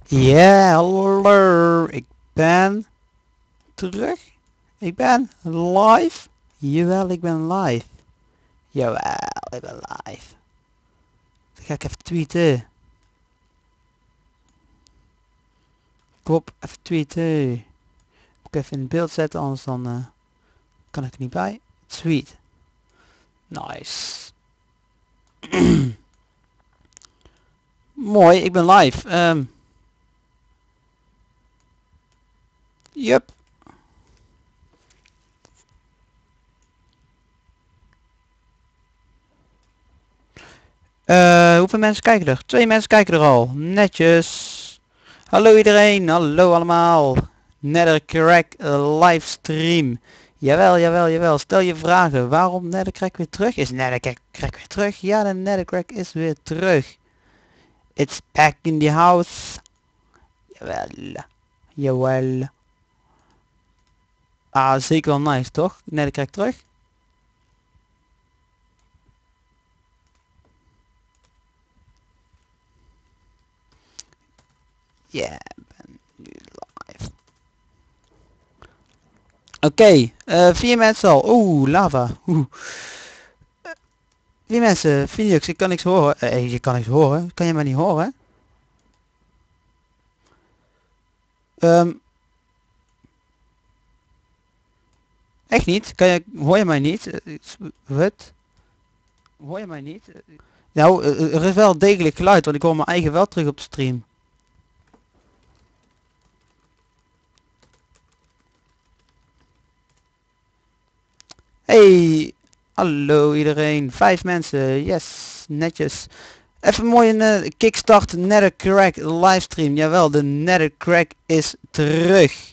Ja, hallo, ik ben terug. Ik ben live. Jawel, ik ben live. Jawel, ik ben live. Dan ga ik even tweeten. Kom op, even tweeten. Moet ik even in beeld zetten, anders dan kan ik er niet bij. Tweet. Nice. Mooi, ik ben live. Yup. Hoeveel mensen kijken er? 2 mensen kijken er al. Netjes. Hallo iedereen, hallo allemaal. Nethercrack livestream. Jawel, jawel, jawel. Stel je vragen. Waarom Nethercrack weer terug? Is Nethercrack weer terug? Ja, de Nethercrack is weer terug. It's back in the house. Jawel. Jawel. Ah, zeker wel nice, toch? Nethercrack terug. Ja, yeah, ben nu live. Oké, 4 mensen al. Oeh, lava. Oeh. 4 mensen, Phoenix, ik kan niks horen. Je kan niks horen. Kan je mij niet horen? Echt niet? Hoor je mij niet? Wat? Hoor je mij niet? Nou, er is wel degelijk geluid, want ik hoor mijn eigen wel terug op de stream. Hey, hallo iedereen. 5 mensen, yes, netjes. Even mooi een kickstart Nethercrack livestream. Jawel, de Nethercrack is terug.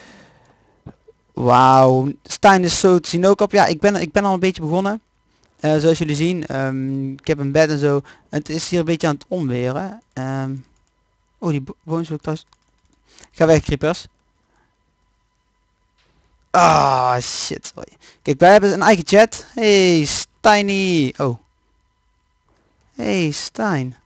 Wauw, Stijn is zo te zien ook op. Ja, ik ben al een beetje begonnen. Zoals jullie zien, ik heb een bed en zo. Het is hier een beetje aan het onweren. Oh, die boons wil ik thuis. Ga weg, creepers. Ah, shit, sorry. Kijk, wij hebben een eigen chat. Hey, Steiny. Oh. Hey, Stijn.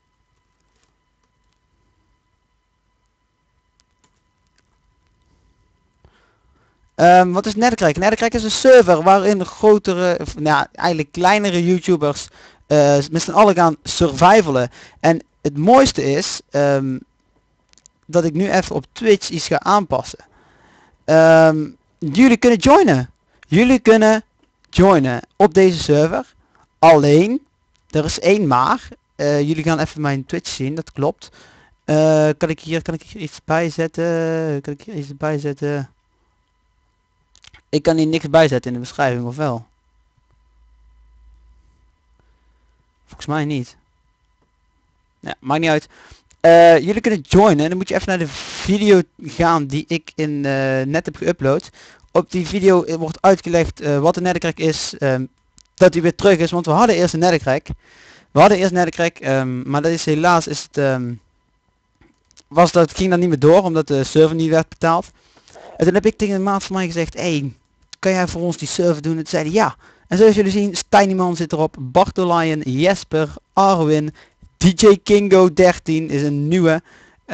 Wat is Nethercrack? Nethercrack is een server waarin grotere, of, nou, eigenlijk kleinere YouTubers met z'n allen gaan survivalen. En het mooiste is dat ik nu even op Twitch iets ga aanpassen. Jullie kunnen joinen. Jullie kunnen joinen op deze server. Alleen, er is één maar. Jullie gaan even mijn Twitch zien, dat klopt. Kan ik hier iets bijzetten? Kan ik hier iets bijzetten? Ik kan hier niks bijzetten in de beschrijving, of wel? Volgens mij niet. Ja, maakt niet uit. Jullie kunnen joinen en dan moet je even naar de video gaan die ik net heb geüpload. Op die video wordt uitgelegd wat een Nethercrack is, dat hij weer terug is, want we hadden eerst een Nethercrack. Maar dat is helaas ging dat niet meer door, omdat de server niet werd betaald. En toen heb ik tegen een maat van mij gezegd, hey, kan jij voor ons die server doen? En toen zeiden ja. En zoals jullie zien, Tinyman zit erop, Bartolion, Jesper, Arwin, DJ Kingo 13 is een nieuwe.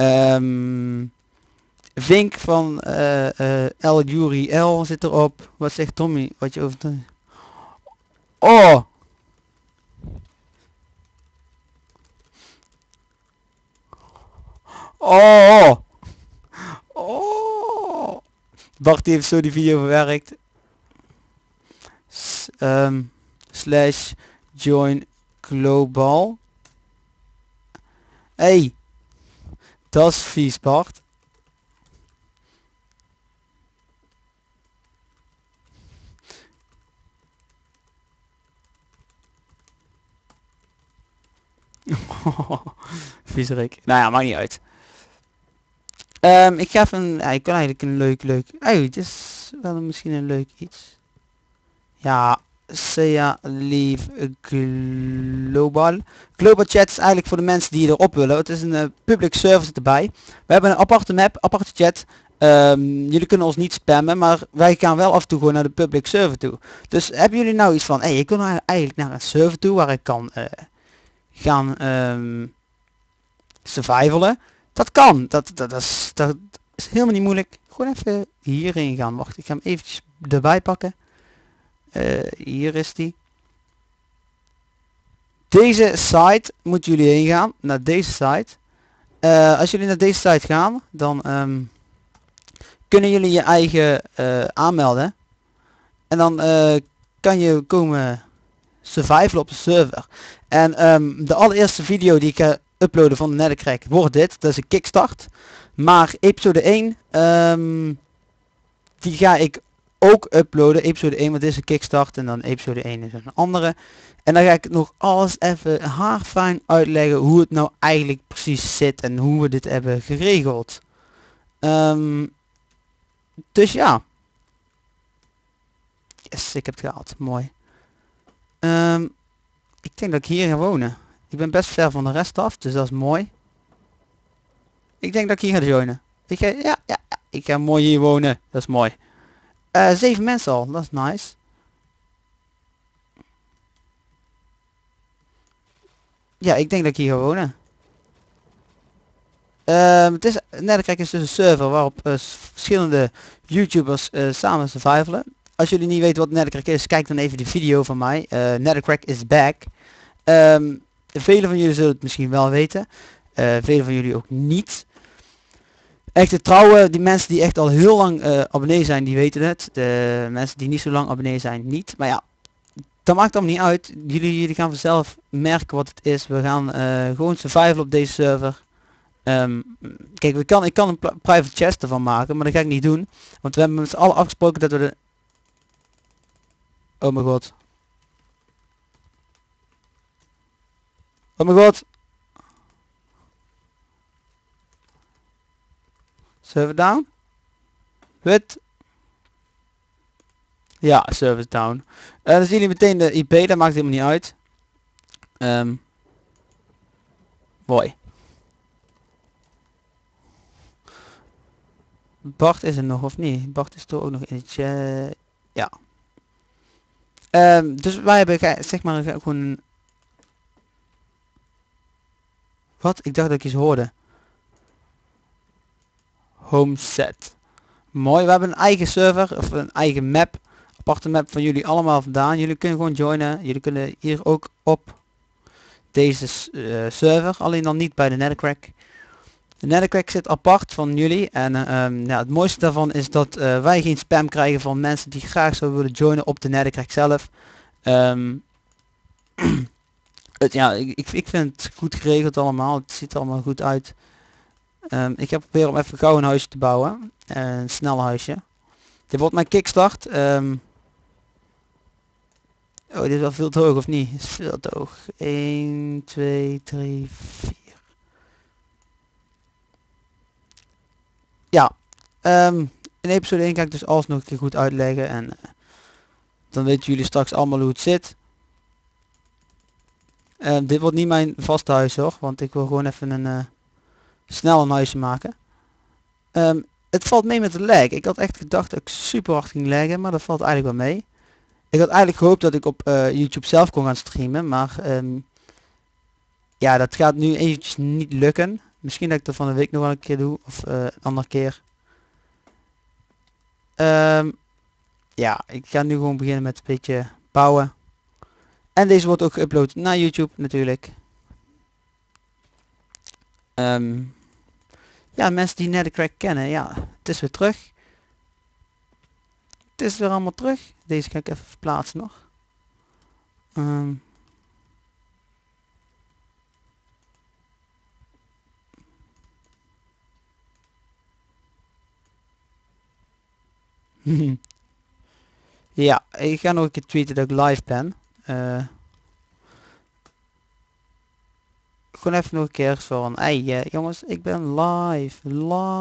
Vink van El Yuri L zit erop. Wat zegt Tommy? Wat je over... Oh! Oh! Oh! Bart heeft zo die video verwerkt. Slash join global. Hey! Dat is vies, Bart. Viezerik. Nou ja, maakt niet uit. Ik ga even... Ja, ik kan eigenlijk een leuk... Hey, het is wel misschien een leuk iets. Ja, Sea Leave Global. Global Chat is eigenlijk voor de mensen die erop willen. Het is een public service erbij. We hebben een aparte map, aparte chat. Jullie kunnen ons niet spammen, maar wij gaan wel af en toe gewoon naar de public server toe. Dus hebben jullie nou iets van, hey, ik wil nou eigenlijk naar een server toe waar ik kan gaan survivalen. Dat kan. Dat is helemaal niet moeilijk. Gewoon even hierin gaan. Wacht, ik ga hem eventjes erbij pakken. Hier is die. Deze site moeten jullie heen gaan. Naar deze site. Als jullie naar deze site gaan, dan kunnen jullie je eigen aanmelden. En dan kan je komen survivalen op de server. En de allereerste video die ik ga uploaden van de Nethercrack wordt dit. Dat is een kickstart. Maar episode 1, die ga ik ook uploaden. Episode 1, want dit is een kickstart. En dan episode 1 is een andere. En dan ga ik nog alles even haarfijn uitleggen hoe het nou eigenlijk precies zit. En hoe we dit hebben geregeld. Dus ja. Yes, ik heb het gehaald. Mooi. Ik denk dat ik hier ga wonen. Ik ben best ver van de rest af, dus dat is mooi. Ik denk dat ik hier ga joinen. Ik ga mooi hier wonen. Dat is mooi. 7 mensen al, dat is nice. Ja, ik denk dat ik hier ga wonen. Het is, Nethercrack is dus een server waarop verschillende YouTubers samen survivalen. Als jullie niet weten wat Nethercrack is, kijk dan even die video van mij. Nethercrack is back. Velen van jullie zullen het misschien wel weten. Velen van jullie ook niet. Echt de trouwe, die mensen die echt al heel lang abonnee zijn, die weten het. De mensen die niet zo lang abonnee zijn, niet. Maar ja, dat maakt allemaal niet uit. Jullie gaan vanzelf merken wat het is. We gaan gewoon survival op deze server. Kijk, ik kan een private chest ervan maken, maar dat ga ik niet doen. Want we hebben met z'n allen afgesproken dat we de... Oh mijn god. Oh mijn god. Server down? Wit. Ja, server down. Dan zien jullie meteen de IP, dat maakt helemaal niet uit. Mooi. Bart is er nog of niet? Bart is er ook nog in het chat. Ja. Dus wij hebben zeg maar gewoon... Wat? Ik dacht dat ik iets hoorde. Homeset. Mooi, we hebben een eigen server of een eigen map. Aparte map van jullie allemaal vandaan. Jullie kunnen gewoon joinen. Jullie kunnen hier ook op deze server. Alleen dan niet bij de Nethercrack. De Nethercrack zit apart van jullie. En ja, het mooiste daarvan is dat wij geen spam krijgen van mensen die graag zouden willen joinen op de Nethercrack zelf. Ja, ik vind het goed geregeld allemaal. Het ziet er allemaal goed uit. Ik heb geprobeerd om even gauw een huisje te bouwen. Een snel huisje. Dit wordt mijn kickstart. Oh, dit is wel veel te hoog of niet? Dit is veel te hoog. 1, 2, 3, 4. Ja. In episode 1 ga ik dus alles nog een keer goed uitleggen. En dan weten jullie straks allemaal hoe het zit. Dit wordt niet mijn vaste huis hoor. Want ik wil gewoon even snel een huisje maken. Het valt mee met de lag. Ik had echt gedacht dat ik super hard ging laggen. Maar dat valt eigenlijk wel mee. Ik had eigenlijk gehoopt dat ik op YouTube zelf kon gaan streamen. Maar ja, dat gaat nu eventjes niet lukken. Misschien dat ik dat van de week nog wel een keer doe. Of een andere keer. Ja, ik ga nu gewoon beginnen met een beetje bouwen. En deze wordt ook geüpload naar YouTube natuurlijk. Ja, mensen die Nethercrack kennen, ja, het is weer terug. Het is weer allemaal terug. Deze ga ik even verplaatsen nog. Ja, ik ga nog een keer tweeten dat ik live ben. Gewoon even nog een keer van, hey jongens, ik ben live.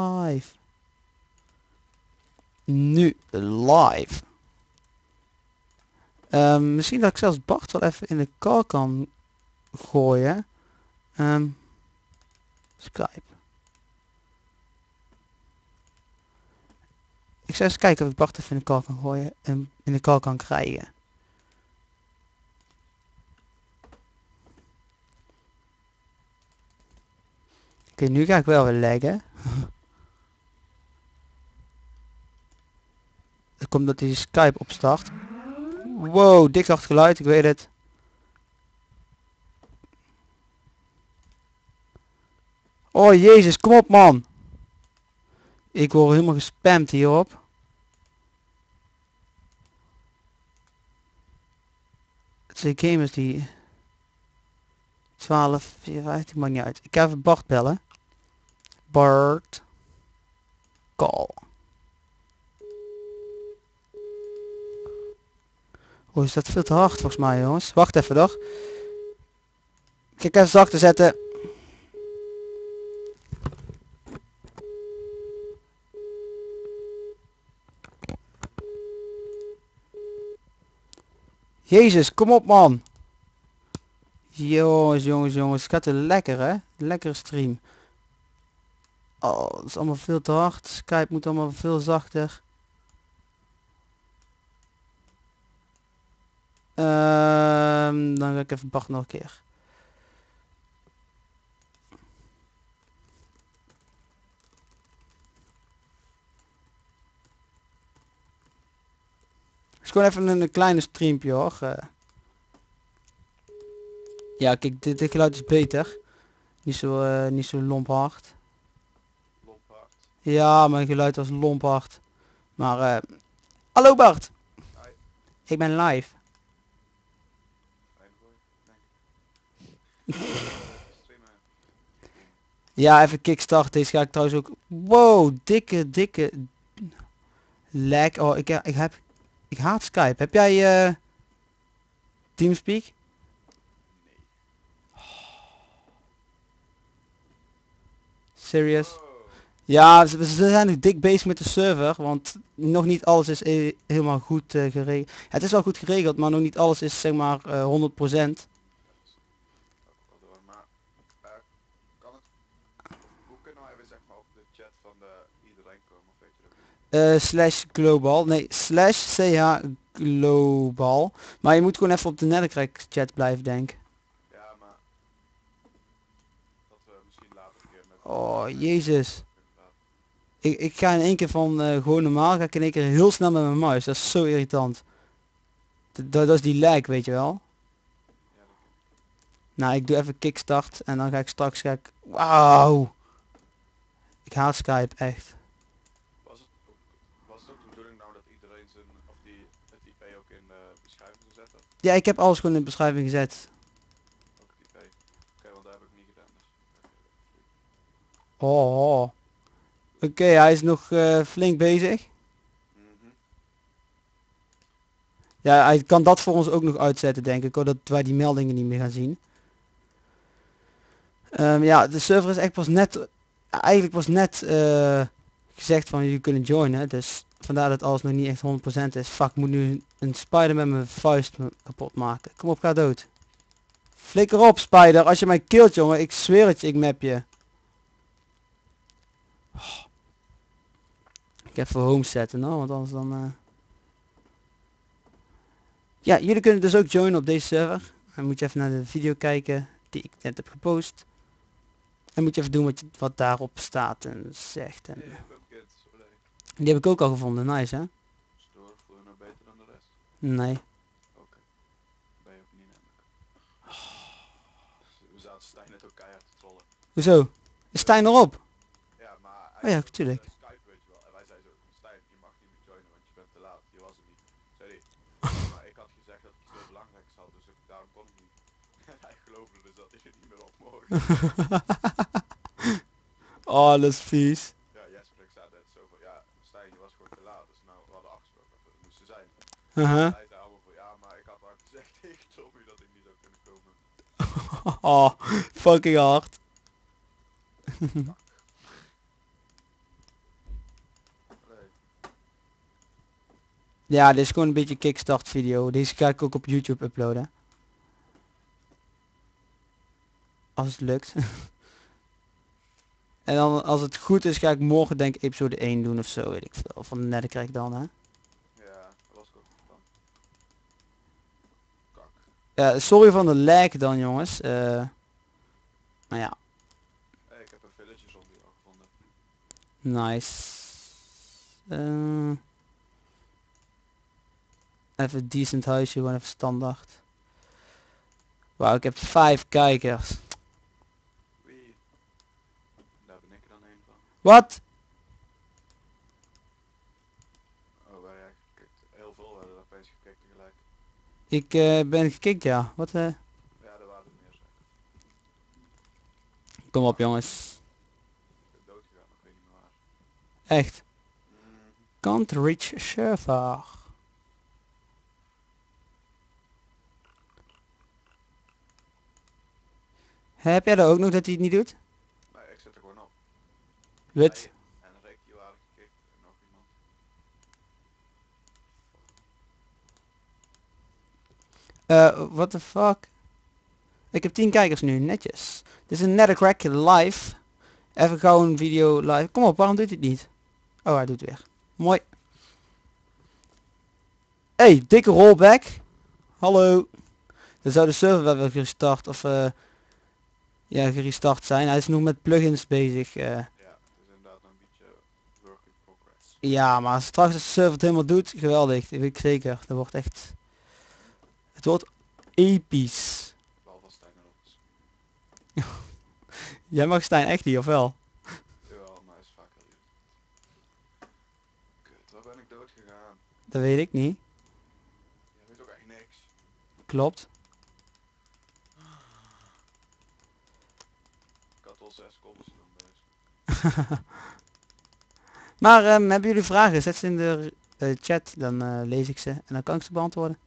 Nu live. Misschien dat ik zelfs Bart wel even in de call kan gooien. Skype. Ik zou eens kijken of ik Bart even in de call kan gooien en in de call kan krijgen. Oké, nu ga ik wel weer leggen. Dat komt dat die Skype opstart. Wow, dik hard geluid, ik weet het. Oh jezus, kom op man. Ik word helemaal gespamd hierop. Het zijn gamers die 12, 15, maakt niet uit. Ik ga even Bart bellen. Bart. Call. Oh, is dat veel te hard volgens mij jongens. Wacht even toch. Kijk even zachter zetten. Jezus, kom op man. Jongens. Het gaat weer lekker hè. Lekkere stream. Oh, het is allemaal veel te hard. Skype moet allemaal veel zachter. Dan ga ik even Bart nog een keer. Het is gewoon even een kleine streampje hoor. Ja, kijk, dit geluid is beter. Niet zo lomp hard. Lompard. Ja, mijn geluid was lomp hard. Maar, hallo Bart. Hi. Ik ben live. Fijn voor je, denk ik. Streamen. Ja, even kickstart. Deze ga ik trouwens ook... Wow, dikke lag. Oh, ik haat Skype. Heb jij Teamspeak? Nee. Serious? Oh. Ja, ze zijn nog dik bezig met de server, want nog niet alles is helemaal goed geregeld. Ja, het is wel goed geregeld, maar nog niet alles is zeg maar 100%. Dat gaat wel door, maar kan het, of hoe kunnen wij even zeg maar op de chat van de iedereen komen, of weet je dat niet? Slash global, nee, slash ch global. Maar je moet gewoon even op de Nethercrack chat blijven, denk ik. Ja, maar dat we misschien later een keer met Oh, mensen jezus. kunnen praten. Ik ga in één keer van gewoon normaal, ga ik in één keer heel snel met mijn muis. Dat is zo irritant. Dat is die lag, weet je wel. Ja, dat ken ik. Nou, ik doe even kickstart en dan ga ik straks, Wauw. Ik haat Skype, echt. Was het ook de bedoeling nou dat iedereen zijn, of die het IP ook in de beschrijving zou zetten? Ja, ik heb alles gewoon in de beschrijving gezet. Ook het IP. Oké, want dat heb ik niet gedaan, dus dat heb ik even Oh. Oké, hij is nog flink bezig. Mhm. Ja, hij kan dat voor ons ook nog uitzetten, denk ik, hoor, dat wij die meldingen niet meer gaan zien. Ja, de server is echt pas net, eigenlijk was net gezegd van jullie kunnen joinen, dus vandaar dat alles nog niet echt 100% is. Fuck, ik moet nu een spider met mijn vuist kapot maken. Kom op, ga dood. Flikker op, spider, als je mij killt, jongen, ik zweer het je, ik map je. Oh. Ik even home zetten, no? Want anders dan... Ja, jullie kunnen dus ook joinen op deze server. Dan moet je even naar de video kijken die ik net heb gepost. En moet je even doen wat daarop staat en zegt. En... Nee, Pumpkins, olé. Die heb ik ook al gevonden, nice hè? Stoor, voel je nou beter dan de rest? Nee. Oké, ben je ook niet namelijk. We zaten Stijn net ook keihard te trollen. Hoezo? Is Stijn erop? Ja, maar Oh hij ja, zat tuurlijk. Skype, weet je wel. En wij zeiden zo, Stijn, je mag niet meer joinen, want je bent te laat. Je was het niet. Zei hij, ja, maar ik had gezegd dat ik iets heel belangrijks had, dus daarom kon ik niet. En hij geloofde dus dat ik er niet meer op mocht. Oh, dat is vies. Ja, Jesper, ik zei net zo van, ja, Stijn, je was gewoon te laat. Dus nou, we hadden afgesproken dat we er moesten zijn. Hij zei allemaal van, ja, maar ik had al gezegd tegen Tommy dat ik niet zou kunnen komen. Oh, fucking hard. Nee. Ja, dit is gewoon een beetje kickstart video. Deze ga ik ook op YouTube uploaden. Als het lukt. En dan als het goed is ga ik morgen denk ik episode 1 doen of zo, weet ik veel. Van de Nethercrack dan hè. Ja, dat was ik ook niet van. Kak. Sorry van de lag dan jongens. Maar ja. Hey, ik heb een village Nice. Even een decent huisje, gewoon even standaard. Wauw, ik heb 5 kijkers. Wie? Daar ben ik er dan een van. Wat? Oh, waar jij gekeken. Heel veel hadden er opeens gekeken tegelijk. Ik ben gekikt, ja. Wat Ja, daar waren er meer zeg. Kom op jongens. Ik ben dood gegaan, ik weet niet meer waar. Echt. Mhm. Can't reach server. Heb jij dat ook nog dat hij het niet doet? Nee, ik zit er gewoon op. Wit. Hij en Rick, die waren gekikt. En nog iemand. What the fuck? Ik heb 10 kijkers nu, netjes. Dit is een Nethercrack live. Even gauw een video live. Kom op, waarom doet hij het niet? Oh, hij doet het weer. Mooi. Hey, dikke rollback. Hallo. Dan zou de server wel weer gerestart of ja, gerestart zijn. Hij is nog met plugins bezig. Ja, het is inderdaad nog een beetje work in progress. Ja, maar straks als de server het helemaal doet, geweldig. Dat weet ik zeker. Dat wordt echt... Het wordt episch. Behalve als Stijn erop is. Jij mag Stijn echt niet, of wel? Jawel, maar hij is vaak heel lief. Kut, waar ben ik dood gegaan? Dat weet ik niet. Jij weet ook echt niks. Klopt. Ik had al 6 cobblestone bezig. Maar hebben jullie vragen? Zet ze in de chat, dan lees ik ze en dan kan ik ze beantwoorden.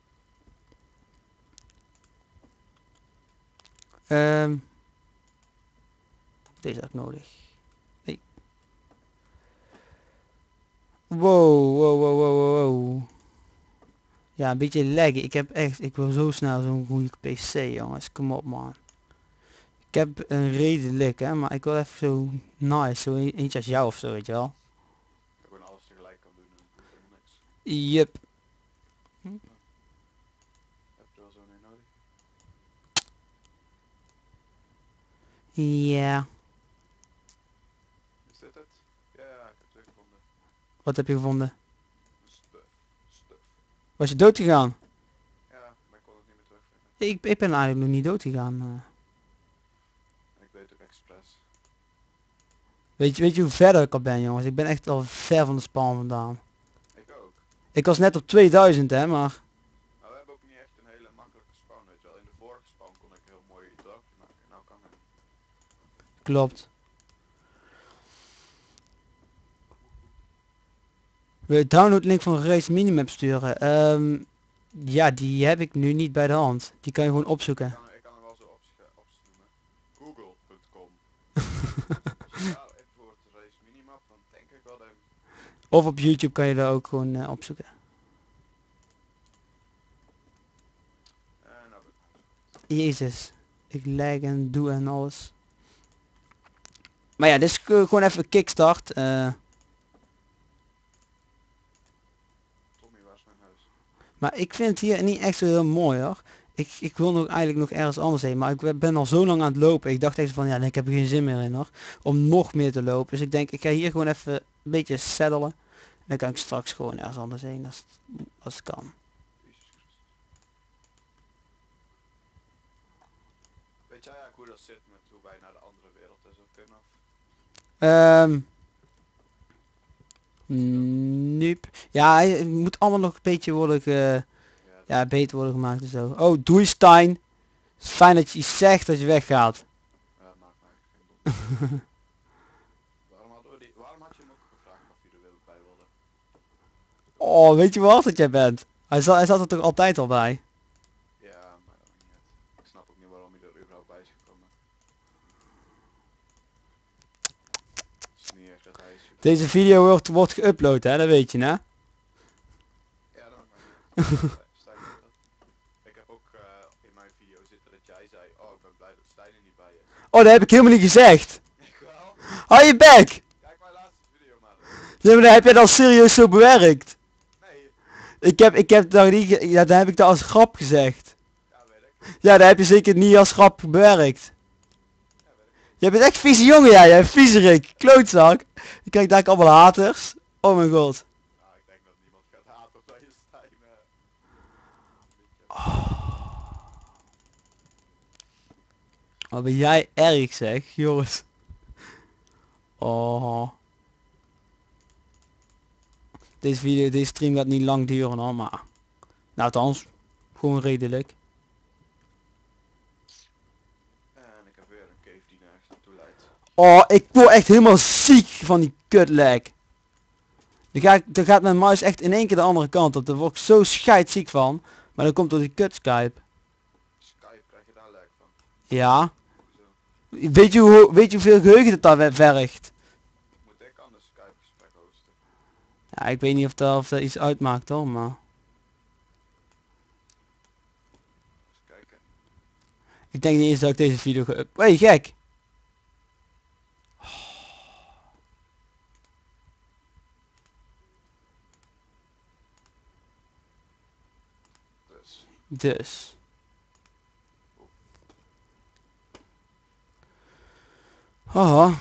Deze heb ik nodig. Nee. Wow, wow, wow, wow, wow, wow. Ja, een beetje laggen. Ik wil zo snel zo'n goede PC, jongens. Kom op, man. Ik heb een redelijk, hè, maar ik wil even zo nice, zo eentje als jou of zo, weet je wel. Dat ik gewoon alles tegelijk kan doen en het doet helemaal niks. Yup. Heb je er wel zo'n een nodig? Ja. Is dit het? Ja, ik heb 2 gevonden. Wat heb je gevonden? Stuff. Was je dood gegaan? Ja, maar ik kon het niet meer terugvinden. Ik ben eigenlijk nog niet dood gegaan. En ik weet ook expres. Weet je hoe verder ik al ben, jongens? Ik ben echt al ver van de spawn vandaan. Ik ook. Ik was net op 2000, hè, maar... Maar we hebben ook niet echt een hele makkelijke spawn, weet je wel. In de vorige spawn kon ik heel mooi dorpje maken. Nou kan het niet. Klopt. Wil je download link van Race Minimap sturen? Ja, die heb ik nu niet bij de hand. Die kan je gewoon opzoeken. Ik kan hem wel zo opnoemen. Google.com. Als je daar even voor het race minimap, dan denk ik wel dat ik... Of op YouTube kan je dat ook gewoon opzoeken. Nou ben ik Jezus. Ik lag en doe en alles. Maar ja, dit is gewoon even kickstart. Tommy, waar is mijn huis? Maar ik vind het hier niet echt zo heel mooi hoor. Ik wil nog eigenlijk nog ergens anders heen. Maar ik ben al zo lang aan het lopen. Ik dacht echt van ja, nee, ik heb er geen zin meer in hoor. Om nog meer te lopen. Dus ik denk ik ga hier gewoon even een beetje saddelen. En dan kan ik straks gewoon ergens anders heen als het kan. Jezus Christus. Weet jij eigenlijk hoe dat zit met hoe wij naar de andere wereld en zo kunnen? Nope. Ja, het moet allemaal nog een beetje worden ja, beter worden gemaakt en zo. Oh, doei Stijn. Het is fijn dat je iets zegt dat je weggaat. Ja, dat maakt mij eigenlijk geen dom. Waarom had je hem ook gevraagd of hij er bij wilde? Oh, weet je wat dat jij bent? Hij zat er toch altijd al bij? Ja, maar dat maakt niet uit. Ik snap ook niet waarom hij er überhaupt bij is gekomen. Het is niet echt dat hij is super... Deze video wordt geüpload, hè? Dat weet je, hè? Ja, dat maakt mij niet uit. Stijn weet dat. Ik heb ook in mijn video zitten dat jij zei, oh ik ben blij dat Stijn er niet bij is. Oh, dat heb ik helemaal niet gezegd. Ik wel. Hou je bek! Kijk mijn laatste video maar. Ja, maar dan heb je dat serieus zo bewerkt. Nee. Ik heb dat niet, ja, dan heb ik dat als grap gezegd. Ja, weet ik. Ja, dat heb je zeker niet als grap bewerkt. Ja, weet ik. Je bent echt vieze jongen, jij. Jij viezerik. Klootzak. Je krijgt daar allemaal haters. Oh mijn god. Nou, ik denk dat niemand gaat haten omdat je Stijn... Wat ben jij erg zeg, jongens. Oh. Deze stream gaat niet lang duren hoor, maar... Nou, althans. Gewoon redelijk. En ik heb weer een cave die nergens naartoe leidt. Oh, ik word echt helemaal ziek van die kutlag. Dan gaat mijn muis echt in één keer de andere kant op. Daar word ik zo scheidsziek van. Maar dat komt door die kut Skype. Skype, krijg je daar lijk van? Ja. Hoezo? Weet je hoeveel geheugen het daar vergt? Moet ik anders Skype gesprek hosten? Ja, ik weet niet of dat iets uitmaakt hoor, maar... Eens kijken. Ik denk niet eens dat ik deze video ga Hey, gek! Dus. Dus. Haha.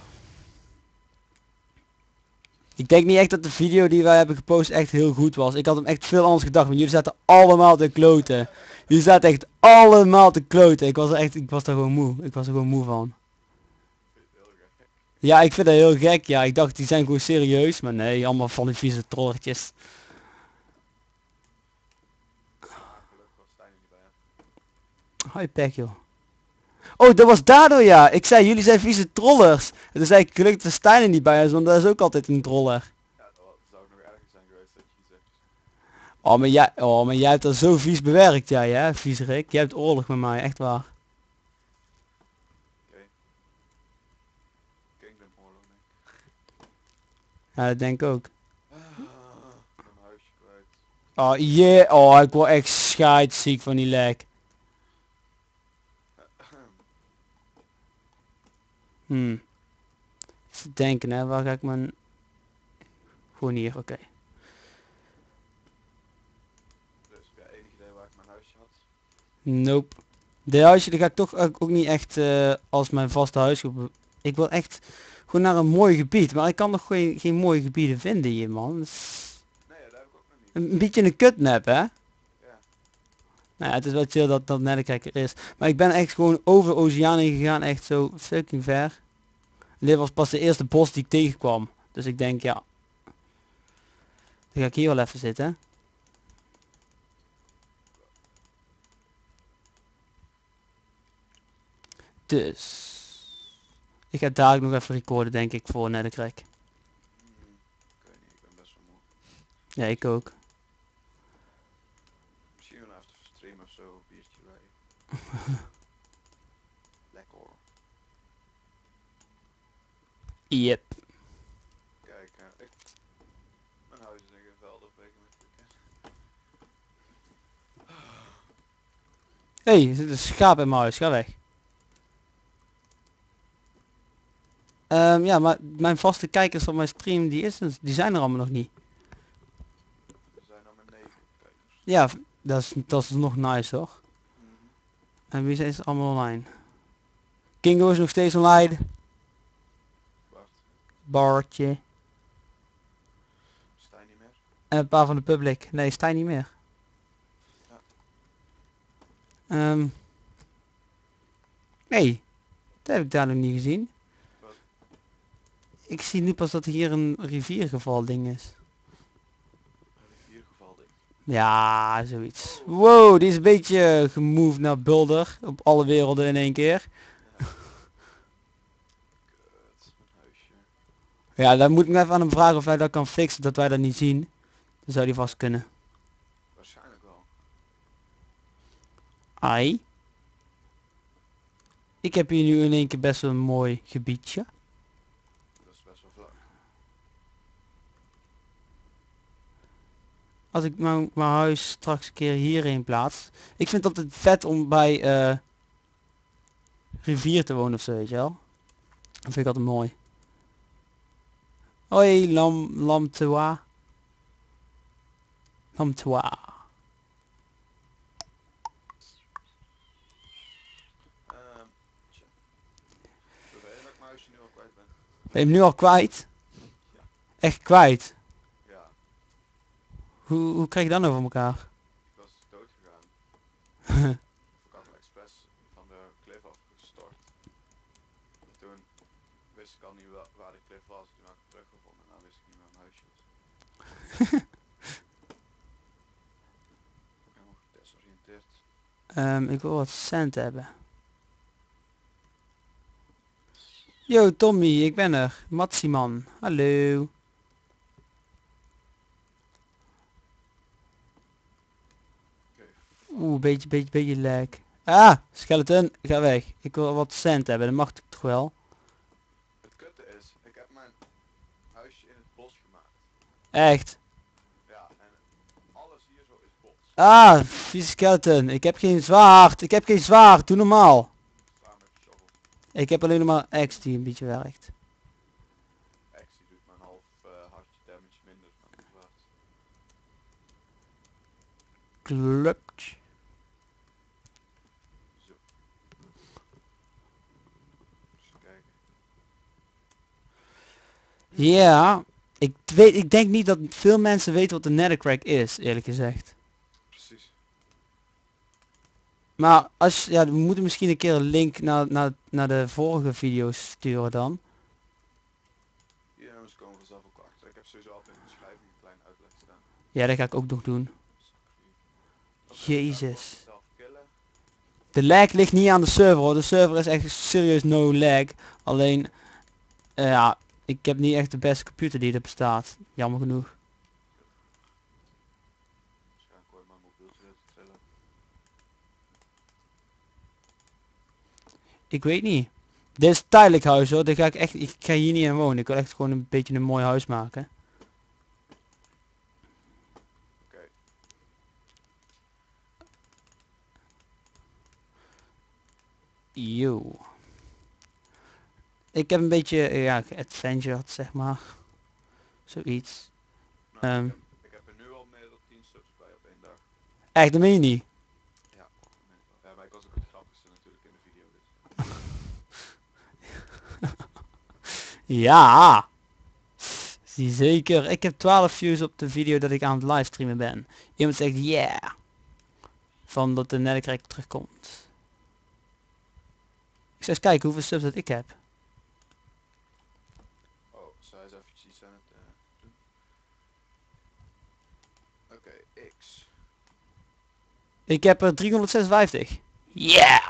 Ik denk niet echt dat de video die wij hebben gepost echt heel goed was. Ik had hem echt veel anders gedacht, want jullie zaten allemaal te kloten. Jullie zaten echt allemaal te kloten. Ik was daar gewoon moe. Ik was er gewoon moe van. Vind je het heel gek? Ja, ik vind dat heel gek. Ja, ik dacht die zijn gewoon serieus, maar nee, allemaal van die vieze trollertjes. Ah, gelukkig was Stijn er niet bij hem. Hoi pek joh. Oh, dat was daardoor ja. Ik zei jullie zijn vieze trollers. En toen zei ik gelukkig dat Stijn er niet bij is, want dat is ook altijd een troller. Ja, dat zou nog erger zijn geweest dat je gezegd. Oh, maar jij hebt dat zo vies bewerkt, jij hè, viezerik. Jij hebt oorlog met mij, echt waar. Oké. Kingdom oorlog, denk ik. Ja, dat denk ik ook. Mijn huisje kwijt. Oh, yeah. Oh, ik word echt scheidsziek van die lek. Even denken hè, waar ga ik mijn... Gewoon hier, oké. Dus heb jij enig idee waar ik mijn huisje had? Nope. Dit huisje die ga ik toch ook niet echt als mijn vaste huis. Ik wil echt gewoon naar een mooi gebied. Maar ik kan nog geen mooie gebieden vinden hier man. Dat is Nee, ja, dat heb ik ook nog niet. een beetje een kutmap hè. Ja. Nou ja, het is wel chill dat Netherkijk er is. Maar ik ben echt gewoon over de oceaan heen gegaan. Echt zo fucking ver. En dit was pas de eerste bos die ik tegenkwam. Dus ik denk ja. Dan ga ik hier wel even zitten. Dus. Ik ga dadelijk nog even recorden denk ik voor Netherkijk. Ik weet niet, ik ben best wel moe. Ja, ik ook. Misschien wel even streamen of zo, een biertje bij. Lekker hoor. Yep. Kijk, mijn huis is in geweldig beekelijk. Hé, er zit een schaap in mijn huis. Ga weg. Ja, maar mijn vaste kijkers van mijn stream, die zijn er allemaal nog niet. Er zijn nog maar 9 kijkers. Ja, dat is nog nice hoor. Mhm. En wie zijn ze allemaal online? Kingo is nog steeds online. Wacht, Bartje. sta je niet meer? En een paar van de public. Nee, sta je niet meer. Ja. Nee, dat heb ik daar nog niet gezien. Wat? Ik zie nu pas dat hier een riviergeval ding is. Een riviergeval dit. Ja, zoiets. Wow, die is een beetje gemoved naar Bulder. Op alle werelden in één keer. Ja. Kut, mijn huisje. Ja, dan moet ik even aan hem vragen of hij dat kan fixen, dat wij dat niet zien. Dan zou die vast kunnen. Waarschijnlijk wel. Ai. Ik heb hier nu in één keer best wel een mooi gebiedje. Dat is best wel vlak. Als ik mijn huis straks een keer hierheen plaats. Ik vind dat het vet om bij rivier te wonen of zo, weet je wel. Dat vind ik altijd mooi. Hoi, Lamtoa. Lamtoa. Tja. Ben je hem nu al kwijt? Ja. Echt kwijt? Ja, Hoe krijg je dat nou voor elkaar? ik was dood gegaan. Of ik had hem expres van de cliff afgestort. En toen wist ik al niet waar de cliff was. Toen had ik hem teruggevonden en dan wist ik niet waar mijn huisje was. Helemaal gedesoriënteerd. Ik wil wat cent hebben. Yo Tommy, ik ben er. Matsiman. Hallo. Oké, Oeh, beetje lag. Ah, skeleton, ga weg. Ik wil wat cent hebben, dat mag ik toch wel. het kutte is, ik heb mijn huisje in het bos gemaakt. Echt. Ja, en alles hier zo is bos. Ah, vieze skeleton. Ik heb geen zwaard. Ik heb geen zwaard. Doe normaal. Samen met je shovel. Ik heb alleen maar X die een beetje werkt. X die doet maar een half hartje damage minder dan een zwaard. Klopt. Zo. Eens kijken. Ja, ik denk niet dat veel mensen weten wat de nethercrack is, eerlijk gezegd. Precies. Maar ja, we moeten misschien een keer een link naar de vorige video's sturen dan. Hier jongens komen vanzelf ook achter. Ik heb sowieso altijd in de beschrijving een kleine uitleg staan. Ja, dat ga ik ook nog doen. Oké, Jezus. nou, ik wil mezelf killen. De lag ligt niet aan de server hoor. De server is echt serieus no lag. Alleen, ja, ik heb niet echt de beste computer die er bestaat. Jammer genoeg. Waarschijnlijk hoor je mijn mobieltje weer te trillen. Ik weet niet. Dit is tijdelijk huis hoor. Dit ga ik ga hier niet in wonen. Ik wil echt gewoon een beetje een mooi huis maken. Oké. Yo. Ik heb een beetje, ja, adventured zeg maar. Zoiets. Nou, ik heb er nu al meer dan 10 subs bij op één dag. Echt, dat meen je niet. Ja, ja, maar ik was ook het grappigste natuurlijk in de video. Dus. Ja. Zie zeker. Ik heb 12 views op de video dat ik aan het livestreamen ben. Iemand zegt yeah. Van dat de nethercrack terugkomt. Ik zal eens kijken hoeveel subs dat ik heb. Oh, zij is eventjes aan het doen. Oké, X. Ik heb er 356. Yeah.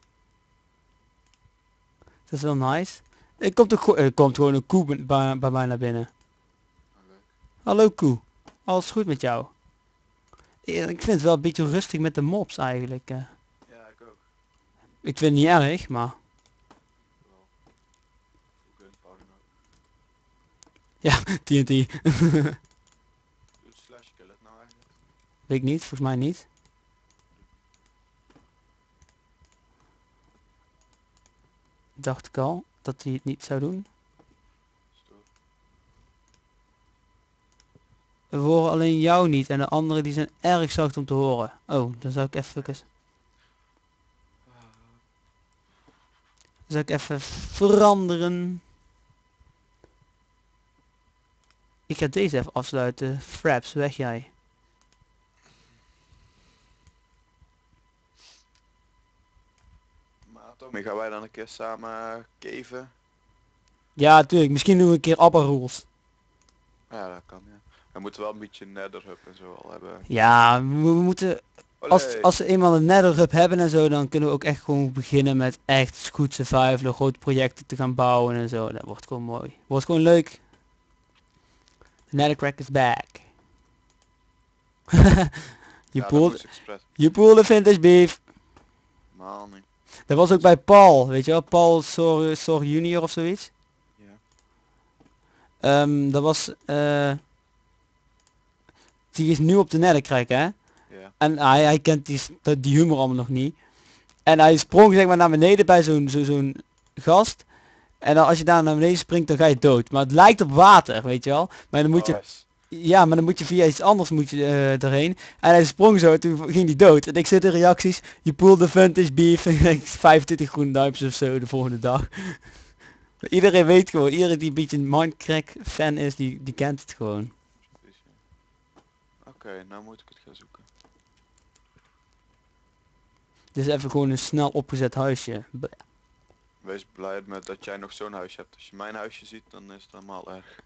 Dat is wel nice. Er komt gewoon een koe bij mij naar binnen. Oh, leuk. Hallo koe. Alles goed met jou? Ja, ik vind het wel een beetje rustig met de mobs eigenlijk. Ja, ik ook. Ik vind het niet erg, maar... Wel. Full gunpowder nog. Ja, TNT. Doet slash kill het nou eigenlijk? Weet ik niet, volgens mij niet. Dacht ik al, dat hij het niet zou doen. Stoer. We horen alleen jou niet en de anderen die zijn erg zacht om te horen. Oh, dan zou ik even... Zal ik even veranderen. Ik ga deze even afsluiten. Fraps, weg jij. Maar Tommy, gaan wij dan een keer samen caven? Ja, tuurlijk. Misschien doen we een keer Abba Rules. Ja, dat kan, ja. We moeten wel een beetje netherhub en zo al hebben. Ja, we moeten... Olé. Als we eenmaal een netherhub hebben en zo, dan kunnen we ook echt gewoon beginnen met echt goed survivalen, grote projecten te gaan bouwen en zo. Dat wordt gewoon mooi. Wordt gewoon leuk. The nethercrack is back. Ja, dat moest expres. You pulled the vintage beef. Man, niet. Dat was ook bij Paul, weet je wel? Paul Sor Junior of zoiets. Ja. Dat was... die is nu op de nethercrack, hè? Ja. En hij kent die humor allemaal nog niet. En hij sprong zeg maar naar beneden bij zo'n gast. En dan als je daar naar beneden springt, dan ga je dood. Maar het lijkt op water, weet je wel. Maar dan moet je... Ja, maar dan moet je via iets anders erheen. En hij sprong zo en toen ging hij dood. En ik zit in reacties. Je pulled the vintage beef. En 25 groene duimpjes of zo de volgende dag. Iedereen weet gewoon, iedereen die een beetje een Minecraft fan is, die kent het gewoon. Precies, ja. Oké, nou moet ik het gaan zoeken. Dit is even gewoon een snel opgezet huisje. Wees blij met dat jij nog zo'n huisje hebt. Als je mijn huisje ziet, dan is het helemaal erg.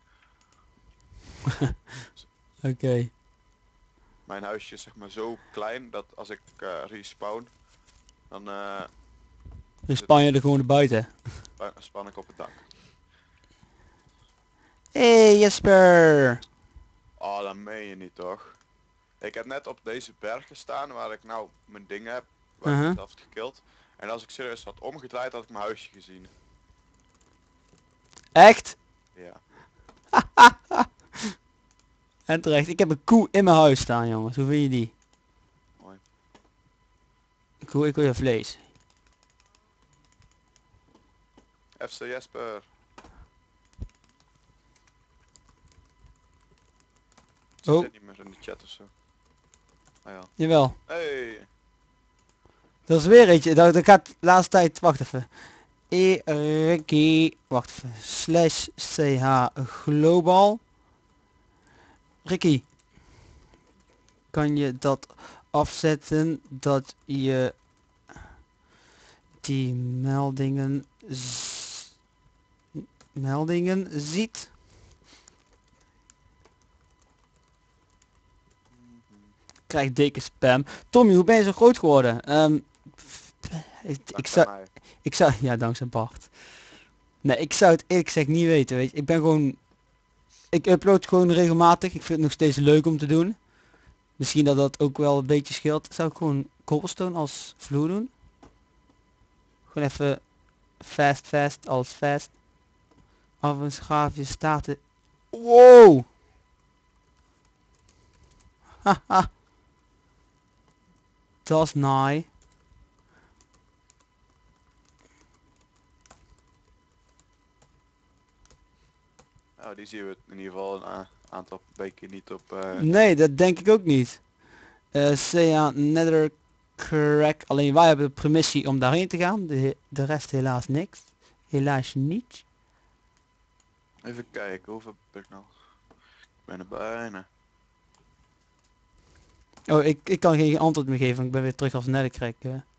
Oké. Mijn huisje is zeg maar zo klein dat als ik respawn, dan Dan span je er gewoon buiten. span ik op het dak. Hey Jesper! Oh, dat meen je niet toch? Ik heb net op deze berg gestaan waar ik nou mijn dingen heb, waar ik mezelf had gekild. En als ik serieus had omgedraaid, had ik mijn huisje gezien. Echt? Ja. En terecht, ik heb een koe in mijn huis staan jongens, hoe vind je die? Mooi. Koe, ik wil je vlees. FC Jesper. Zit Oh, jij niet meer in de chat ofzo? Ah ja. jawel. Hey. Dat is weer eentje, dat gaat de laatste tijd, wacht even. Ricky, wacht even, slash ch global. Ricky, kan je dat afzetten dat je die meldingen ziet? Krijg dikke spam. Tommy, hoe ben je zo groot geworden? Ik Dankzij zou, mij. ja, dankzij Bart. Nee, ik zou het eerlijk gezegd niet weten, weet je. Ik ben gewoon, ik upload gewoon regelmatig. Ik vind het nog steeds leuk om te doen. Misschien dat dat ook wel een beetje scheelt. Zou ik gewoon cobblestone als vloer doen? Gewoon even fast als fast. Af een schaafje staten. Wow! Haha. Dat is nice. Nou, die zien we in ieder geval een aantal weken niet op. Nee, dat denk ik ook niet. CA Nether Crack. Alleen wij hebben de permissie om daarheen te gaan. De rest helaas niks. Helaas niet. Even kijken, hoeveel heb ik nog? Ik ben er bijna. Oh, ik kan geen antwoord meer geven. Ik ben weer terug als Nethercrack.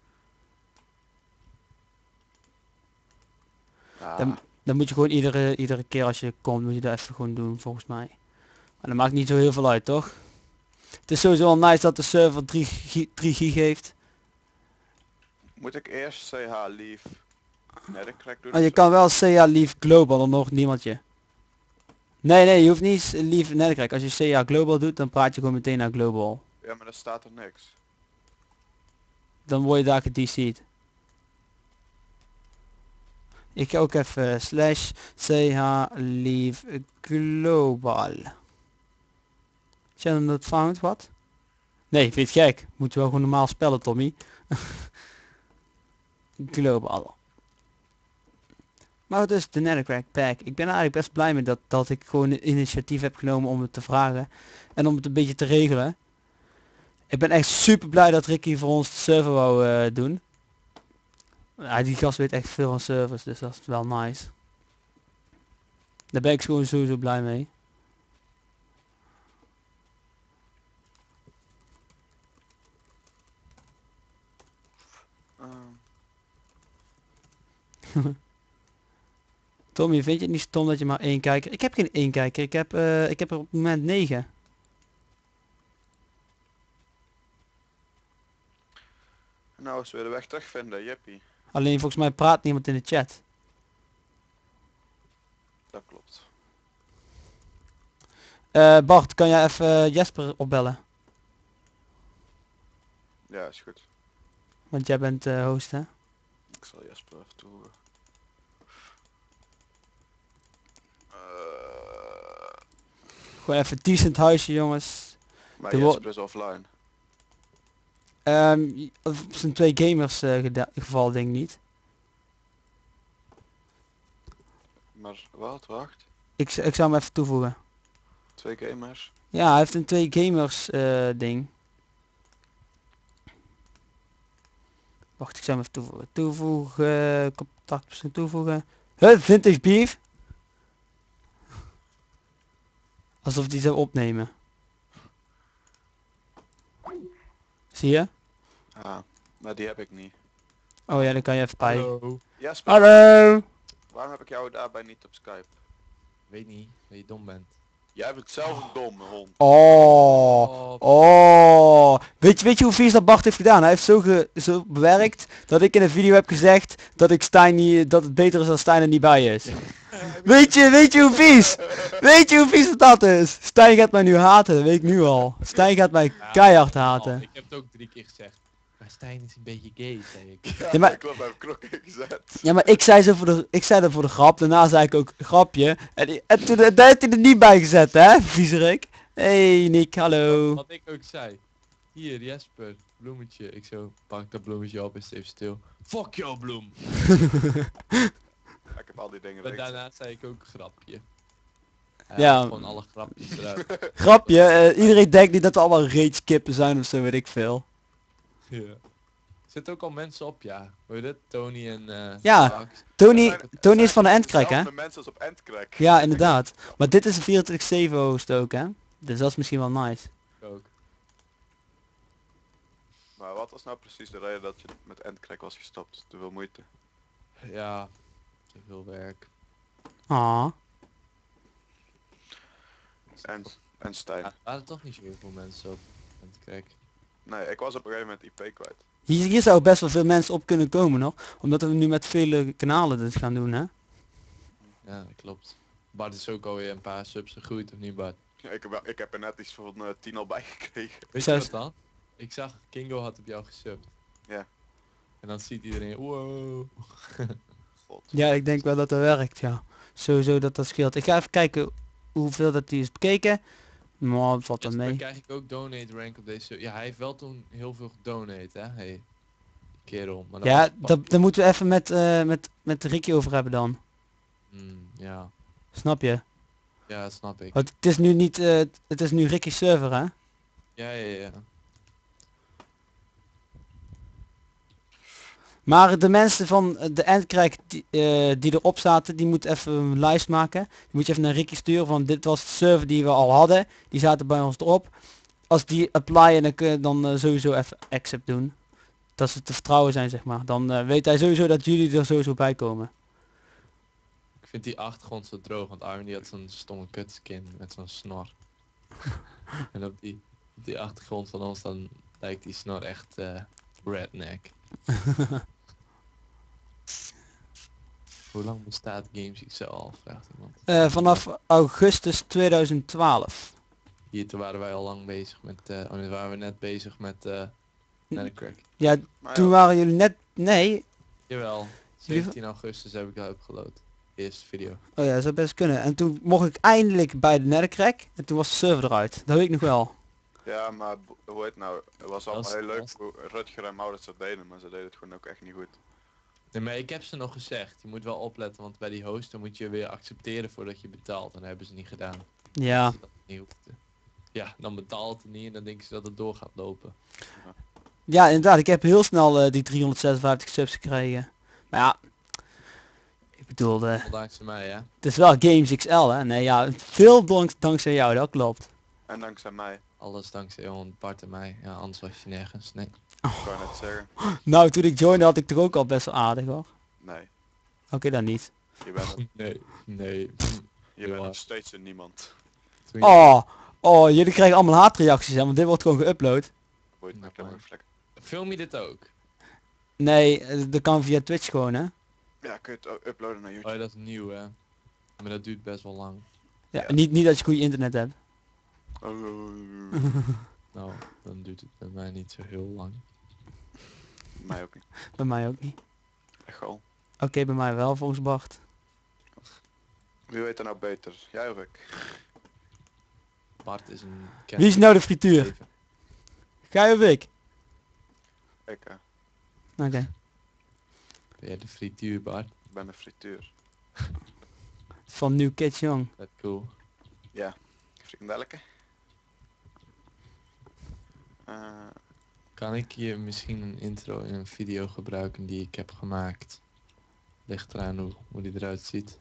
Ja, Dan moet je gewoon iedere keer als je komt, moet je dat even gewoon doen, volgens mij. Maar dat maakt niet zo heel veel uit, toch? Het is sowieso wel nice dat de server 3 gig heeft. moet ik eerst CH leave nethercrack doen Oh, je ofzo? kan wel CA Leave Global, dan nog niemandje. Nee, je hoeft niet Leave Nethercrack. Als je CA Global doet, dan praat je gewoon meteen naar Global. Ja, maar daar staat er niks. Dan word je daar gedC'd. Ik ga ook even slash ch leave global. Channel not found, wat? Nee, vind je het gek? Moet je wel gewoon normaal spellen, Tommy. Global. Maar dus de Nethercrack pack. Ik ben eigenlijk best blij met dat ik gewoon het initiatief heb genomen om het te vragen. En om het een beetje te regelen. Ik ben echt super blij dat Ricky voor ons de server wou doen. Ja, die gast weet echt veel van servers, dus dat is wel nice. Daar ben ik gewoon sowieso blij mee. Ehm, Tommy, vind je het niet stom dat je maar één kijker... Ik heb geen één kijker, ik heb er op het moment 9. nou, als we de weg terugvinden, jippie. Alleen volgens mij praat niemand in de chat. Dat klopt. Bart, kan jij even Jesper opbellen? Ja, is goed. Want jij bent host, hè? Ik zal Jesper even toevoegen. Gewoon even decent huisje, jongens. Maar Er wordt- Jesper is offline. Op zijn 2 gamers geval denk ik niet. Maar wat, wacht. Ik zou hem even toevoegen. 2 gamers. Ja, hij heeft een 2 gamers ding. Wacht, ik zou hem even toevoegen. Toevoegen, contactpersoon toevoegen. Vintage beef? Alsof die zou opnemen. Zie je? Ja, maar die heb ik niet. Oh ja, dan kan je even bij. Hallo. Jesper, Hallo! waarom heb ik jou daarbij niet op Skype? Weet niet, dat je dom bent. Jij bent zelf een domme hond. Oh, oh. Weet je hoe vies dat Bart heeft gedaan? Hij heeft zo bewerkt dat ik in een video heb gezegd dat ik Stijn niet, dat het beter is als Stijn er niet bij is. Weet je hoe vies? Weet je hoe vies dat is? Stijn gaat mij nu haten, dat weet ik nu al. Stijn gaat mij keihard haten. Ik heb het ook 3 keer gezegd. Maar Stijn is een beetje gay, zei ik. Ja, maar- ik heb hem knok ingezet. Ja, maar ik zei dat voor de grap, daarna zei ik ook grapje. En toen daar heeft hij er niet bij gezet, hè, viezerik. Hey Nick, hallo. Wat ik ook zei. Hier, Jesper, bloemetje. Ik zo, pak dat bloemetje op, is het even stil. Fuck jou, bloem. Ik heb al die dingen Maar weggezet. daarna zei ik ook een grapje. Hij Ja. haalt gewoon alle grapjes eruit. Grapje, iedereen denkt niet dat we allemaal rage kippen zijn of zo, weet ik veel. Ja. Er zitten ook al mensen op, ja. Hoor je dit? Tony en Ja. Max. Tony is van de Endcrack, hè? De mensen als op Endcrack. Ja, inderdaad. Maar dit is een 24/7 host ook, hè? Dus dat is misschien wel nice. Ook. Maar wat was nou precies de reden dat je met Endcrack was gestopt? Te veel moeite. Ja, te veel werk. Ah. En Stijn. Ja, er waren toch niet zo heel veel mensen op. Kijk. Nee, ik was op een gegeven moment IP kwijt. Hier zou best wel veel mensen op kunnen komen nog. Omdat we nu met vele kanalen dit gaan doen, hè? Ja, dat klopt. Bart is ook alweer een paar subs gegroeid, of niet Bart? Ik heb er net iets van 10 al bij gekregen. Weet Zes. je wat dan? Ik zag Kingo had op jou gesubt. Ja. En dan ziet iedereen, wow. God. Ja, ik denk wel dat dat werkt, ja. Sowieso dat scheelt. Ik ga even kijken hoeveel dat die is bekeken. Maar het valt wel Dus dan mee. krijg ik ook donate rank op deze sub. Ja, hij heeft wel toen heel veel gedonate, hè? Hey, kerel. Maar dat Ja, was daar moeten we even met Ricky over hebben dan. ja. Snap je? Ja, dat snap ik. Want het is nu niet, het is nu Ricky's server, hè? Ja. Maar de mensen van de Endcrack die erop zaten, die moeten even een lijst maken. Die moet je even naar Ricky sturen van dit was de server die we al hadden. Die zaten bij ons erop. Als die applyen, dan kun je dan sowieso even accept doen. Dat ze te vertrouwen zijn, zeg maar. Dan weet hij sowieso dat jullie er sowieso bij komen. Ik vind die achtergrond zo droog, want Armin die had zo'n stomme kutskin met zo'n snor. En op die achtergrond van ons dan lijkt die snor echt redneck. Hoe lang bestaat Games XL al, vraagt iemand. Vanaf augustus 2012. Hier toen waren wij al lang bezig met, nu waren we net bezig met Nethercrack. Ja, Maar toen ja, waren jullie net... Nee. Jawel, 17 augustus heb ik dat upgeload. Eerste video. Oh ja, dat zou best kunnen. En toen mocht ik eindelijk bij de Nethercrack. En toen was de server eruit. Dat weet ik nog wel. ja, maar hoe heet nou? Het was allemaal Dat heel is- leuk dat is- hoe Rutger en Maurits dat deden, maar ze deden het gewoon ook echt niet goed. Nee, maar ik heb ze nog gezegd, je moet wel opletten, want bij die hosten moet je weer accepteren voordat je betaalt. En dat hebben ze niet gedaan. Ja. Dus dat niet hoefde. Ja, dan betaalt het niet en dan denken ze dat het door gaat lopen. Ja, inderdaad. Ik heb heel snel die 356 subs gekregen. Maar ja. Ik bedoel, Wel dankzij mij, hè. het is wel Games XL, hè. Nee, ja. Veel dankzij jou, dat klopt. En dankzij mij, Alles dankzij Johan, Bart en mij. Ja, anders was je nergens. Nee. ik kan net zeggen. Nou, toen ik joinde had ik toch ook al best wel aardig, hoor. Nee, Oké, dan niet. je bent, Nee. je bent Ja. nog steeds een niemand. Toen je- Oh, jullie krijgen allemaal haatreacties, hè. Want dit wordt gewoon geüpload. Boeit me helemaal geen vlek. Film je dit ook? Nee, dat kan via Twitch gewoon, hè. Ja, kun je het uploaden naar Oh YouTube. ja, dat is nieuw, hè. Maar dat duurt best wel lang. Ja, Ja. niet dat je goed internet hebt. Nou, dan duurt het bij mij niet zo heel lang. Mij ook niet. Bij mij ook niet. Echt wel. Oké, bij mij wel, volgens Bart. Wie weet er nou beter? Jij of ik? Bart is een Wie is nou de frituur? Ga je of ik? Ik hè. Oké. Ben jij de frituur, Bart? Ik ben een frituur. Van New Kids Young. Dat cool. Frikandelletje. Kan ik je misschien een intro in een video gebruiken die ik heb gemaakt? Ligt eraan hoe die eruit ziet.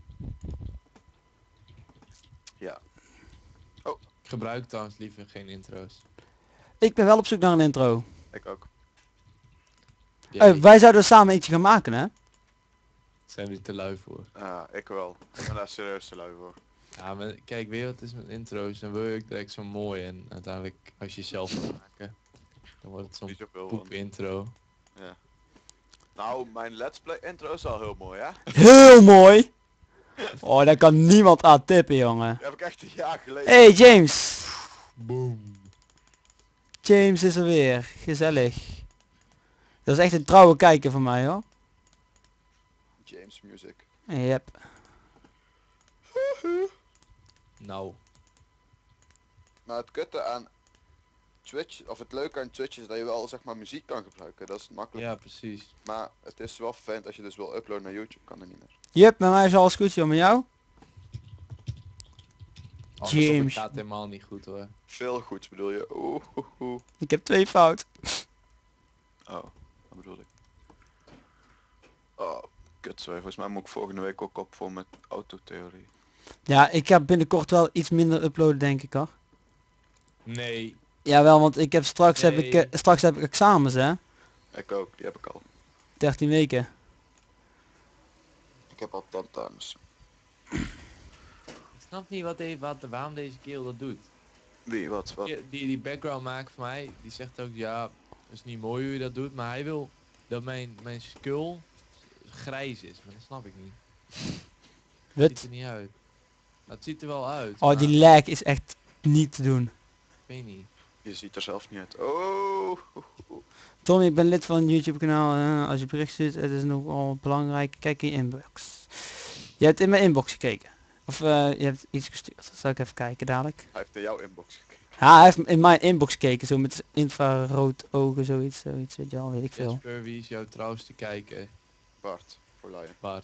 Ja. Ik gebruik trouwens liever geen intro's. Ik ben wel op zoek naar een intro. Ik ook. Wij zouden er samen eentje gaan maken, hè? Zijn we er te lui voor. Ja, ik wel. Ik ben daar serieus te lui voor. Ja, maar kijk, weet je wat het is met intro's? Dan wil je ook direct zo mooi en uiteindelijk als je zelf gaat maken, dan wordt het zo'n Niet zoveel poep van. intro. Nou, mijn Let's Play intro is al heel mooi, hè? Heel mooi! Oh, daar kan niemand aan tippen, jongen. Die heb ik echt een jaar geleden. Hey, James! Boom. James is er weer. Gezellig. Dat is echt een trouwe kijker van mij, hoor. James Music. Yep. Nou, Maar het kutte aan Twitch, of het leuke aan Twitch is dat je wel zeg maar muziek kan gebruiken. Dat is makkelijk. ja precies. Maar het is wel vervelend als je dus wil uploaden naar YouTube, kan dat niet meer. Yep, met mij is alles goed, joh. Met jou? Het James. gaat helemaal niet goed hoor. Veel goeds bedoel je. Oeh, oeh, oeh. Ik heb 2 fout. Oh, wat bedoel ik? Oh, kut sorry. Volgens mij moet ik volgende week ook op voor met autotheorie. Ja, ik ga binnenkort wel iets minder uploaden, denk ik, hoor. Nee. Jawel, want ik heb straks, Nee. straks heb ik examens, hè. Ik ook, die heb ik al. 13 weken. Ik heb al tentamens. Ik snap niet waarom deze kerel dat doet. Wie, wat? Die background maakt voor mij, die zegt ook ja, het is niet mooi hoe je dat doet, maar hij wil dat mijn skull grijs is, maar dat snap ik niet. Het ziet Wat? er niet uit. Nou, het ziet er wel uit. Oh, maar die lag is echt niet te doen. ik weet niet. Je ziet er zelf niet uit. Oh. Tommy, ik ben lid van een YouTube kanaal. Als je bericht stuurt, het is nogal belangrijk. Kijk in je inbox. Je hebt in mijn inbox gekeken. Of je hebt iets gestuurd. Dat zal ik even kijken dadelijk. Hij heeft in jouw inbox gekeken. Ja, hij heeft in mijn inbox gekeken. Zo met infrarood ogen, zoiets. Weet je wel, weet ik veel. Jesper, wie is jou trouwens te kijken? Bart, voor Lion. Bart.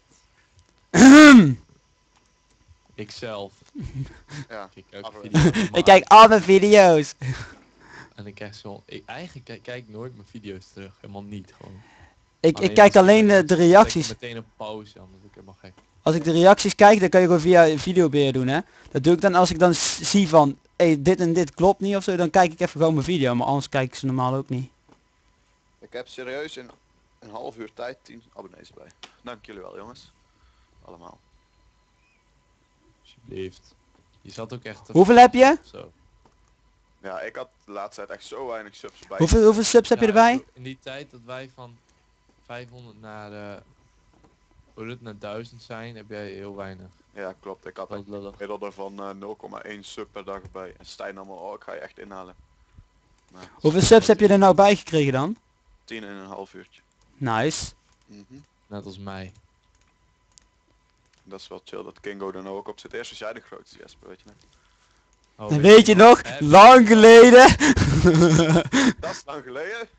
Ikzelf. Ja. Ik kijk ook Afwe- video's van Ik Bart. kijk al mijn video's. En ik krijg zo... Eigenlijk kijk nooit mijn video's terug. Helemaal niet gewoon. Ik kijk als alleen ik de reacties. Ik meteen op pauze, anders word ik helemaal gek. Als ik de reacties kijk, dan kan je gewoon via videobeheer doen, hè. Dat doe ik dan als ik dan zie van, hey, dit en dit klopt niet of zo, dan kijk ik even gewoon mijn video, maar anders kijk ik ze normaal ook niet. Ik heb serieus in een half uur tijd 10 abonnees bij. Dank jullie wel jongens. Allemaal. Alsjeblieft. Je zat ook echt... Hoeveel heb je? Zo. Ja, ik had de laatste tijd echt zo weinig subs bij. Hoeveel subs heb je Ja, erbij? In die tijd dat wij van 500 naar... hoe het naar 1000 zijn, heb jij heel weinig. Ja, klopt. Ik had Dat echt is lullig. gemiddelde van 0,1 sub per dag bij. En Stijn allemaal, oh ik ga je echt inhalen. Maar Hoeveel subs heb je er nou bij gekregen dan? 10 in een half uurtje. Nice. Mhm. Net als mij. Dat is wel chill dat Kingo er nou ook op zit. Eerst was jij de grootste Jesper, weet je nog? Oh, En weet je nog, Hè? lang geleden. Dat is lang geleden.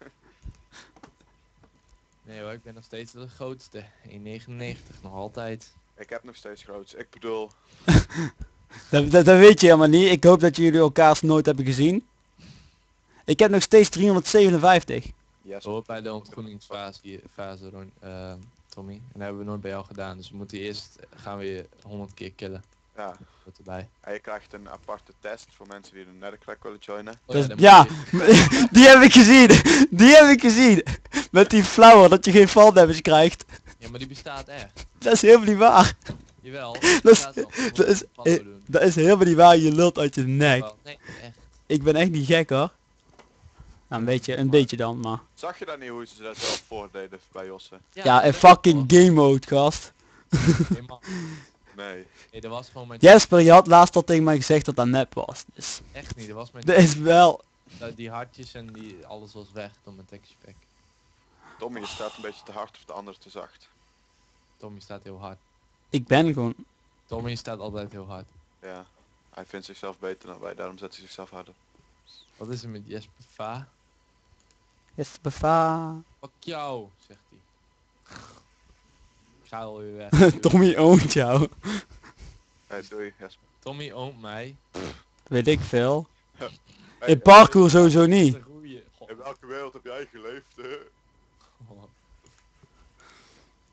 Nee hoor, ik ben nog steeds de grootste. 1,99 nog altijd. Ik heb nog steeds groots. Ik bedoel, Dat weet je helemaal niet. Ik hoop dat jullie elkaars nooit hebben gezien. Ik heb nog steeds 357. yes. Hoort bij de ontgroeningsfase Tommy. En dat hebben we nooit bij jou gedaan. Dus we moeten eerst gaan we je 100 keer killen. Ja. Wat erbij. En je krijgt een aparte test voor mensen die de nethercrack willen joinen. Oh, Dus, dan ja, moet je- die heb ik gezien. Die heb ik gezien. Met die flower dat je geen fall damage krijgt. Ja, maar die bestaat echt. Dat is helemaal niet waar. Jawel. Dat Die is- bestaat wel. Je moet dat is- een follow doen. Dat is helemaal niet waar. Je lult uit je nek. Jawel. Nee, echt. Ik ben echt niet gek hoor. Nou, een beetje dan, maar. Zag je dan niet hoe ze dat zelf voordeden bij Josse? Ja, een dat fucking wel. game mode, gast. Helemaal. Nee. Nee, dat was gewoon mijn... Jesper, je had laatst al tegen mij gezegd dat dat nep was. Dus, Echt niet, dat was mijn... dat is wel... Die hartjes en die alles was weg door mijn texture pack. Tommy, je staat een beetje te hard of de ander te zacht. Tommy staat heel hard. Ik ben gewoon... Tommy staat altijd heel hard. Ja. Hij vindt zichzelf beter dan wij, daarom zet hij zichzelf harder. Wat is er met Jesper Va? Jesper va. Fuck jou, zegt hij. Ik ga alweer weg. Tommy oont jou. Hey, doei Jesper. Tommy oont mij. Weet ik veel. Hey, In parkour sowieso niet. Dat is een goeie. in welke wereld heb jij geleefd? Hè?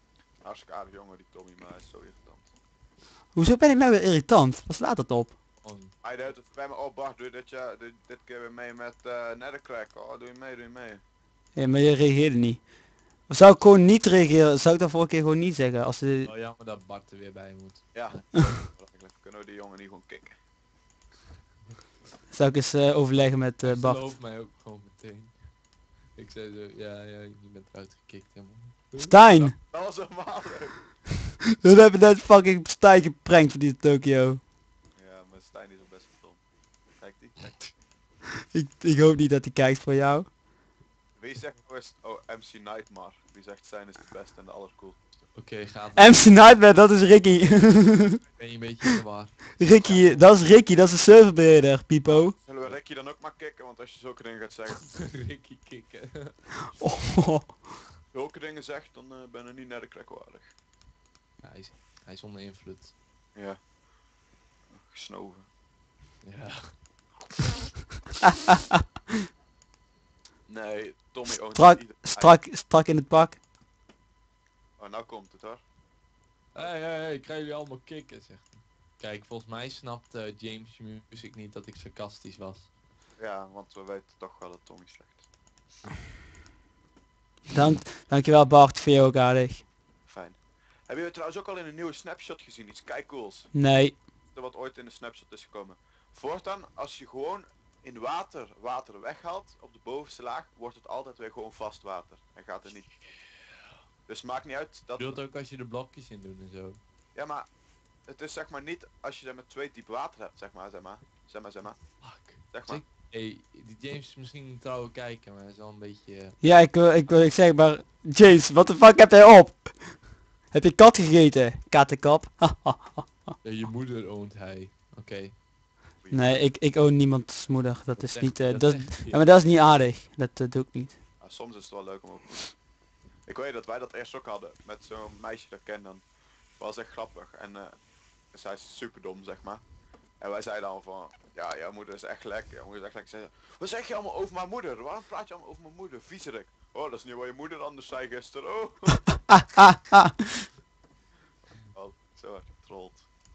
Hartstikke aardig jongen die Tommy, maar hij is zo irritant. Hoezo ben ik nou weer irritant? Wat slaat dat op? Gewoon, Hij deed het bij me, oh Bart, doe dit keer weer mee met Nethercrack. Oh, doe je mee. Ja, maar je reageerde niet. Zou ik gewoon niet reageren? Zou ik dat vorige keer gewoon niet zeggen? Als de... oh jammer dat Bart er weer bij moet. Ja, eigenlijk kunnen we die jongen niet gewoon kicken. Zou ik eens overleggen met Hij Bart. gelooft mij ook gewoon meteen. Ik zei zo, ja, je bent eruit gekikt helemaal. Stijn! Dat was helemaal leuk. We hebben net fucking Stijn geprankt voor die Tokyo. Ja, maar Stijn is al best wel dom. Kijk die. Ik hoop niet dat hij kijkt voor jou. Wie zegt first, oh MC Nightmare. Wie zegt Stijn is de beste en de allercoolste. Oké, gaat. MC Nightmare, dat is Ricky. Ben je een beetje in de war? Ricky, dat is Ricky, dat is de serverbeheerder, Pipo. Zullen we Ricky dan ook maar kicken? Want als je zulke dingen gaat zeggen, Ricky kicken. Oh, zulke dingen zegt, dan ben je niet naar de crack waardig. Ja, hij is onder invloed. Ja. Gesnoven. Ja. Nee, Tommy oont Strak, ieder- strak in het pak. Oh, nou komt het hoor. Hey, ik ga jullie allemaal kicken, zegt hij. Kijk, volgens mij snapt James Music niet dat ik sarcastisch was. Ja, want we weten toch wel dat Tommy slecht is. Dankjewel Bart, vind je ook aardig. Fijn. Hebben jullie trouwens ook al in een nieuwe snapshot gezien? Iets cools. Nee. Wat ooit in de snapshot is gekomen. Voortaan, als je gewoon in water weghaalt op de bovenste laag, wordt het altijd weer gewoon vast water. En gaat het niet. Dus maakt niet uit dat... Je wilt ook als je de blokjes in doet en zo. Ja, maar het is zeg maar niet als je er met 2 diep water hebt, zeg maar. Fuck. Zeg maar. Hey, die James is misschien een trouwe kijker, maar hij is wel een beetje... Ja, ik zeg maar, James, wat de fuck heb jij op? Heb je kat gegeten? Kattenkap? Ja, je moeder oont hij. Oké. Nee, ik own niemands moeder. Dat is zegt- niet, dat dat, zegt hij. ja, maar dat is niet aardig. Dat doe ik niet. Ja, soms is het wel leuk om ook... Ik weet dat wij dat eerst ook hadden, met zo'n meisje dat ik ken dan. Was echt grappig en zij is super dom zeg maar. En wij zeiden dan van, ja jouw moeder is echt lekker, jouw moeder is echt lekker. Zei ze, wat zeg je allemaal over mijn moeder? Waarom praat je allemaal over mijn moeder? Viezerik. Oh, dat is niet wat je moeder anders zei gisteren. Oh, oh zo hard getrold.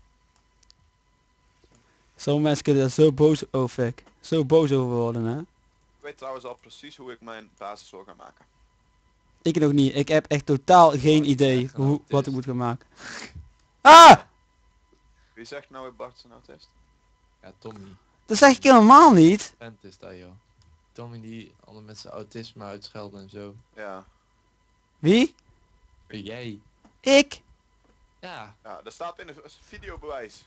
Sommige mensen kunnen er zo boos over. Zo boos over worden, hè. Ik weet trouwens al precies hoe ik mijn basis wil gaan maken. Ik nog niet. Ik heb echt totaal geen is idee echt een wat ik autist. moet gaan maken. Ah! Wie zegt nou weer Bart zijn autist? Ja, Tommy. Dat zeg ik helemaal niet. Vent is dat joh. Tommy die anderen met zijn autisme uitschelden en zo. Ja. Wie? Jij. Ik? Ja. Ja, dat staat in de videobewijs.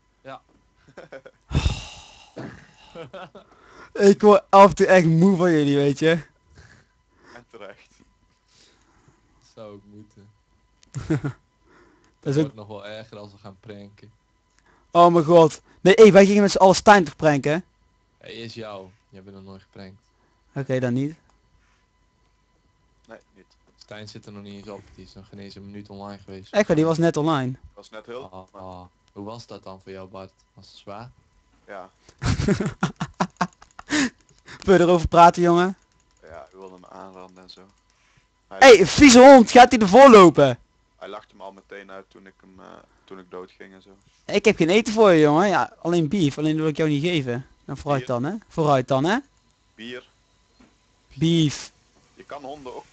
Ik word af en toe echt moe van jullie, weet je. En terecht. Zou ik moeten. Dat Dat is ook... wordt nog wel erger als we gaan pranken. Oh mijn god. Nee, hey, wij gingen met z'n allen Stijn toch pranken? Hij is jou. Jij bent nog nooit geprankt. Oké, dan niet. Nee, niet. Stijn zit er nog niet eens op. Die is nog geen eens een minuut online geweest. Echt waar, die was net online. Dat was net heel... Hoe was dat dan voor jou Bart? Was het zwaar? Ja. Wil je erover praten, jongen? Ja, u wilde me aanranden en zo. Hé, vieze hond, gaat hij ervoor lopen? Hij lachte me al meteen uit toen ik dood ging en zo. Ik heb geen eten voor je, jongen. Ja, alleen beef. Alleen wil ik jou niet geven. Nou, vooruit dan, hè. Vooruit dan, hè. Bier. Beef. Je kan honden ook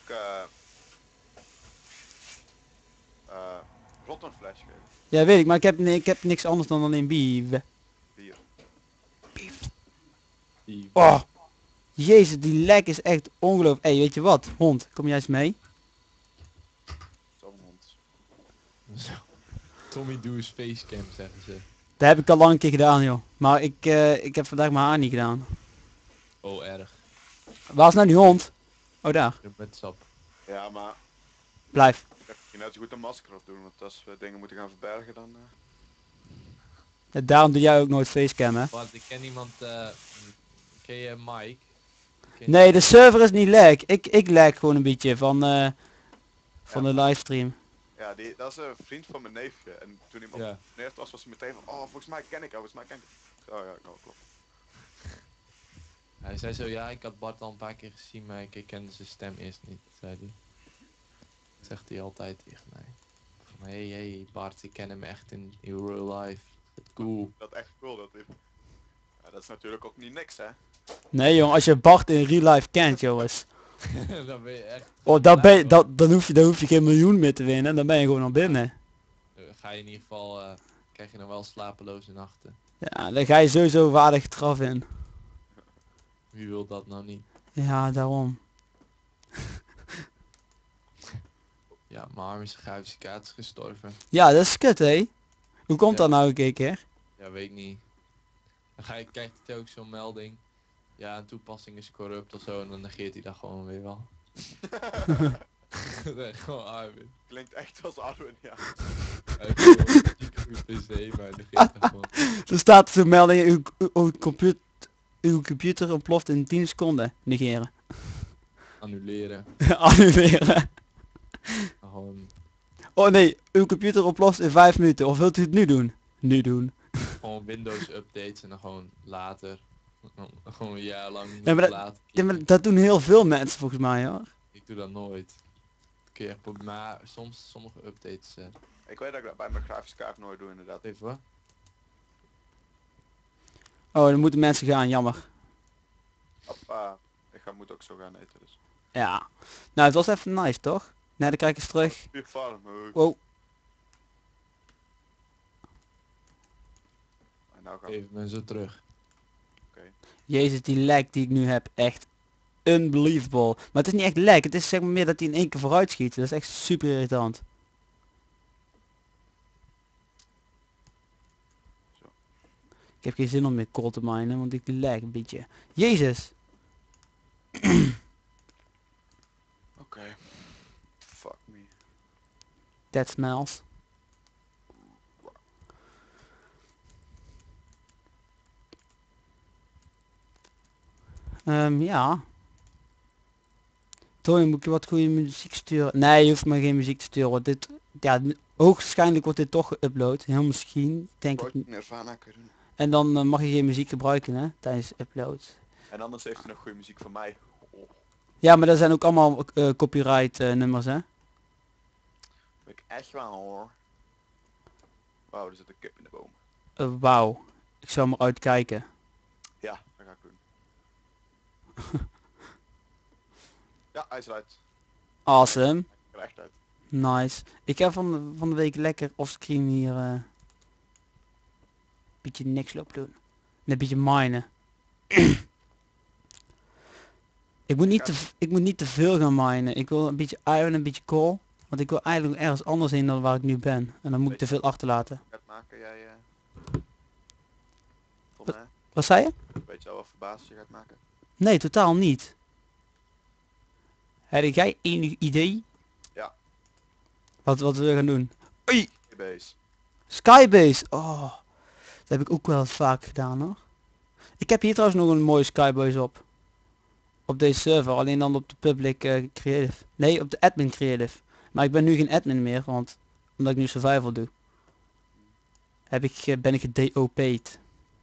rottenfles geven. Ja, weet ik, maar ik heb niks anders dan alleen beef. Bier. Die... Oh. Jezus, die lek is echt ongelooflijk. Hé, weet je wat? Hond, kom jij eens mee? Zo'n hond. Zo. Tommy doe eens facecam zeggen ze. Dat heb ik al lang een keer gedaan, joh. Maar ik heb vandaag mijn haar niet gedaan. Oh erg. Waar is nou die hond? Oh, daar. Met sap. Ja, maar Blijf. ik heb je net zo goed een masker op doen, want als we dingen moeten gaan verbergen dan... Ja, daarom doe jij ook nooit facecam, hè. Bart, ik ken iemand, ken je Mike? Nee, de server is niet lag. Ik lag gewoon een beetje van de livestream. Ja, dat is een vriend van mijn neefje. En toen iemand Ja. neert was hij meteen van, oh volgens mij ken ik jou, volgens mij ken ik jou. Oh ja, klopt. Hij zei zo, ja ik had Bart al een paar keer gezien, maar ik herkende zijn stem eerst niet, zei hij. Dat zegt hij altijd tegen mij. van, hey Bart, ik ken hem echt in real life. Cool. Dat is echt cool dat dit. Ja, dat is natuurlijk ook niet niks hè. Nee jong, als je Bart in real life kent jongens. Dan ben je echt... Oh, blij, hoor. dan hoef je geen miljoen meer te winnen. Dan ben je gewoon al binnen. Ga je in ieder geval... krijg je nog wel slapeloze nachten. Ja, dan ga je sowieso waardig het graf in. Wie wil dat nou niet? Ja, daarom. Ja, mijn arm is grafische kaart is gestorven. Ja, dat is kut hé. Hoe komt Ja. dat nou een keer? Ja, weet ik niet. Dan krijgt hij ook zo'n melding. Ja, een toepassing is corrupt of zo en dan negeert hij dat gewoon weer wel. Nee, gewoon Armin. Klinkt echt als Arwen, ja. Hij heeft gewoon een goede PC, maar negeert dat gewoon. Er staat zo'n melding, uw computer ontploft in 10 seconden. Negeren. Annuleren. Annuleren. Gewoon, Oh nee, uw computer ontploft in 5 minuten. Of wilt u het nu doen? Nu doen. gewoon Windows updates en dan gewoon later. Gewoon een jaar lang Ja, maar later. Ja, maar dat doen heel veel mensen volgens mij hoor. Ik doe dat nooit. Kun je echt maar soms sommige updates. Ik weet dat ik dat bij mijn grafische kaart nooit doe inderdaad. Even wat? Oh, dan moeten mensen gaan, jammer. Hoppa. Moet ook zo gaan eten dus. Ja. Nou, het was even nice toch? Nee, dan krijg ik eens terug. Puur farm. Wow. En nou gaan Even ben zo terug. Jezus, die lag die ik nu heb, echt unbelievable. Maar het is niet echt lag, het is zeg maar meer dat hij in één keer vooruit schiet. Dat is echt super irritant. Zo. Ik heb geen zin om meer coal te minen, want ik lag een beetje. Jezus! Oké. Fuck me. That smells. Ja. Tony, moet ik je wat goede muziek sturen? Nee, je hoeft me geen muziek te sturen. Want dit, ja, hoogstwaarschijnlijk wordt dit toch geüpload. Heel misschien, denk ik. Project Nirvana kunnen. En dan mag je geen muziek gebruiken, hè, tijdens upload. En anders heeft hij nog goede muziek van mij. Oh, Ja, maar dat zijn ook allemaal copyright nummers, hè. ik echt wel hoor. Wauw, er zit een kip in de boom. Wauw. Ik zou maar uitkijken. Ja, dat ga ik doen. Ja, hij is eruit. Awesome. Hij is er echt uit. Nice. Ik heb van de week lekker offscreen hier beetje niks lopen doen. Een beetje minen. Ik moet niet te veel gaan minen. Ik wil een beetje iron en een beetje coal. Want ik wil eigenlijk ergens anders heen dan waar ik nu ben. En dan moet ik te veel achterlaten. Gaat maken jij Tom, hè? Wat zei je? Weet je al wat voor basis je gaat maken? Nee, totaal niet. Heb jij enig idee? Ja. Wat we gaan doen? Oei! Base. Skybase! Oh, dat heb ik ook wel vaak gedaan hoor. Ik heb hier trouwens nog een mooie Skybase op. Op deze server, alleen dan op de public creative. Nee, op de admin creative. Maar ik ben nu geen admin meer, want omdat ik nu survival doe. Ben ik gedop'd.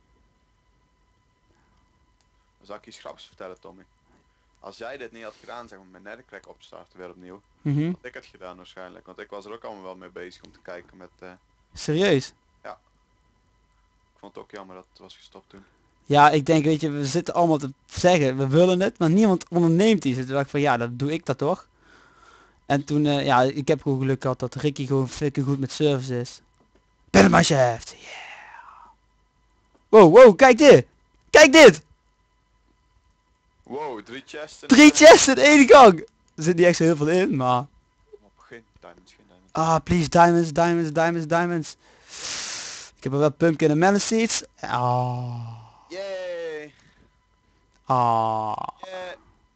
Dan zal ik je iets grappigs vertellen, Tommy. Als jij dit niet had gedaan, zeg maar met Nethercrack opstarten weer opnieuw. Mhm. Had ik het gedaan waarschijnlijk, want ik was er ook allemaal wel mee bezig om te kijken met... Serieus? Ik vond het ook jammer dat het was gestopt toen. Ja, ik denk, weet je, we zitten allemaal te zeggen, we willen het, maar niemand onderneemt iets. Dus toen dacht ik van, ja, dat doe ik dat toch. En toen, ja, ik heb gewoon geluk gehad dat Ricky gewoon fucking goed met service is. Ben my chef. Yeah. Wow, wow, kijk dit. Kijk dit. Wow, 3 chests. 3 chests in één gang. Er zit niet echt zo heel veel in, maar... Geen diamonds, geen diamonds. Ah, please, diamonds, diamonds, diamonds, diamonds. Ik heb er wel pumpkin en melon seeds. Ah. Yay! Ah. Yeah!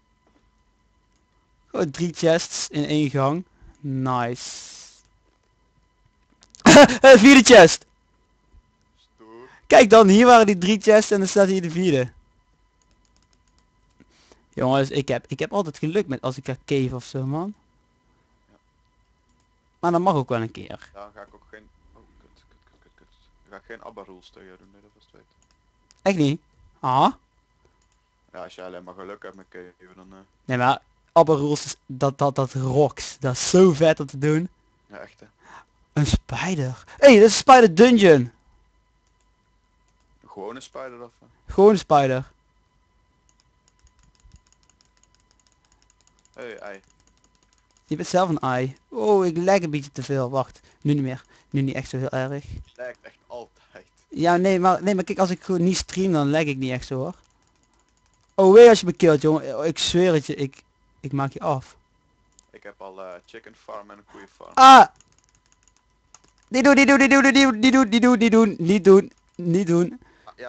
Gewoon 3 chests in één gang. Nice. 4e chest. Stoer. Kijk dan, hier waren die 3 chests en dan staat hier de 4e. Jongens, ik heb altijd geluk met als ik ga cave of zo, man. Ja. Maar dat mag ook wel een keer. Daar ga ik ook geen... Oh, kut. Ik ga geen Abba rules tegen doen, nee, dat was het weet. Echt niet? Ah. Ja, als jij alleen maar geluk hebt met Kevin, dan... Nee, maar Abba Rules, dat rocks. Dat is zo vet om te doen. Ja, echt hè. Een spider. Hé, dit is een spider dungeon. Een gewone spider of... Gewoon een spider. Hey, ei. Je bent zelf een ei. Oh, ik lag een beetje te veel. Wacht, nu niet meer. Nu niet echt zo heel erg. Lijkt echt altijd. Ja, nee, maar kijk, als ik gewoon niet stream, dan lag ik niet echt zo hoor. Oh, weet als je me killt, jongen. Ik zweer het je, ik maak je af. Ik heb al chicken farm en een koeien farm. Ah! Niet doen, niet doen, niet doen, niet doen, niet doen, niet doen, niet doen, niet doen, niet doen.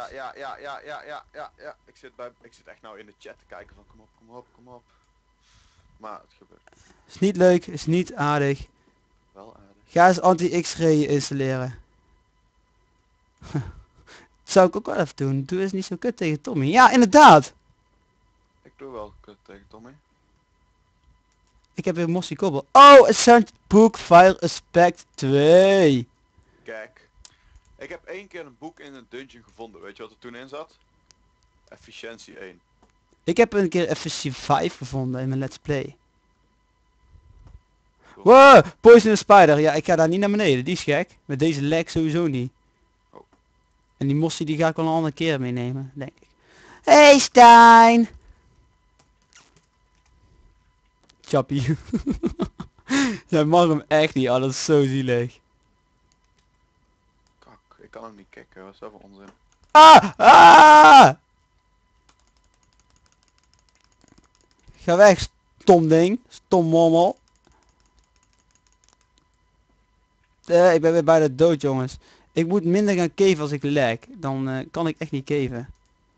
Ja. Ik zit echt nou in de chat te kijken van kom op. Maar het gebeurt Is niet leuk, is niet aardig. wel aardig. Ga eens anti-X-ray installeren. Dat zou ik ook wel even doen. Doe eens niet zo kut tegen Tommy. Ja, inderdaad. Ik doe wel kut tegen Tommy. Ik heb weer Mossy Kobbel. Oh, Ascent Book Fire Aspect 2. Kijk. Ik heb 1 keer een boek in een dungeon gevonden. Weet je wat er toen in zat? Efficiëntie 1. Ik heb een keer FSC 5 gevonden in mijn Let's Play. Cool. Wow, Poisonous Spider. Ja, ik ga daar niet naar beneden. Die is gek. Met deze leg sowieso niet. Oh. En die Mossy die ga ik wel een andere keer meenemen, denk ik. Hey Stijn! Chappie. Jij mag hem echt niet, oh, dat is zo zielig. Kak, ik kan hem niet kicken. Wat is dat voor onzin? Ah! Ah! Ga weg, stom ding. Stom mommel. Ik ben weer bijna dood, jongens. Ik moet minder gaan caven als ik lag. Dan kan ik echt niet caven.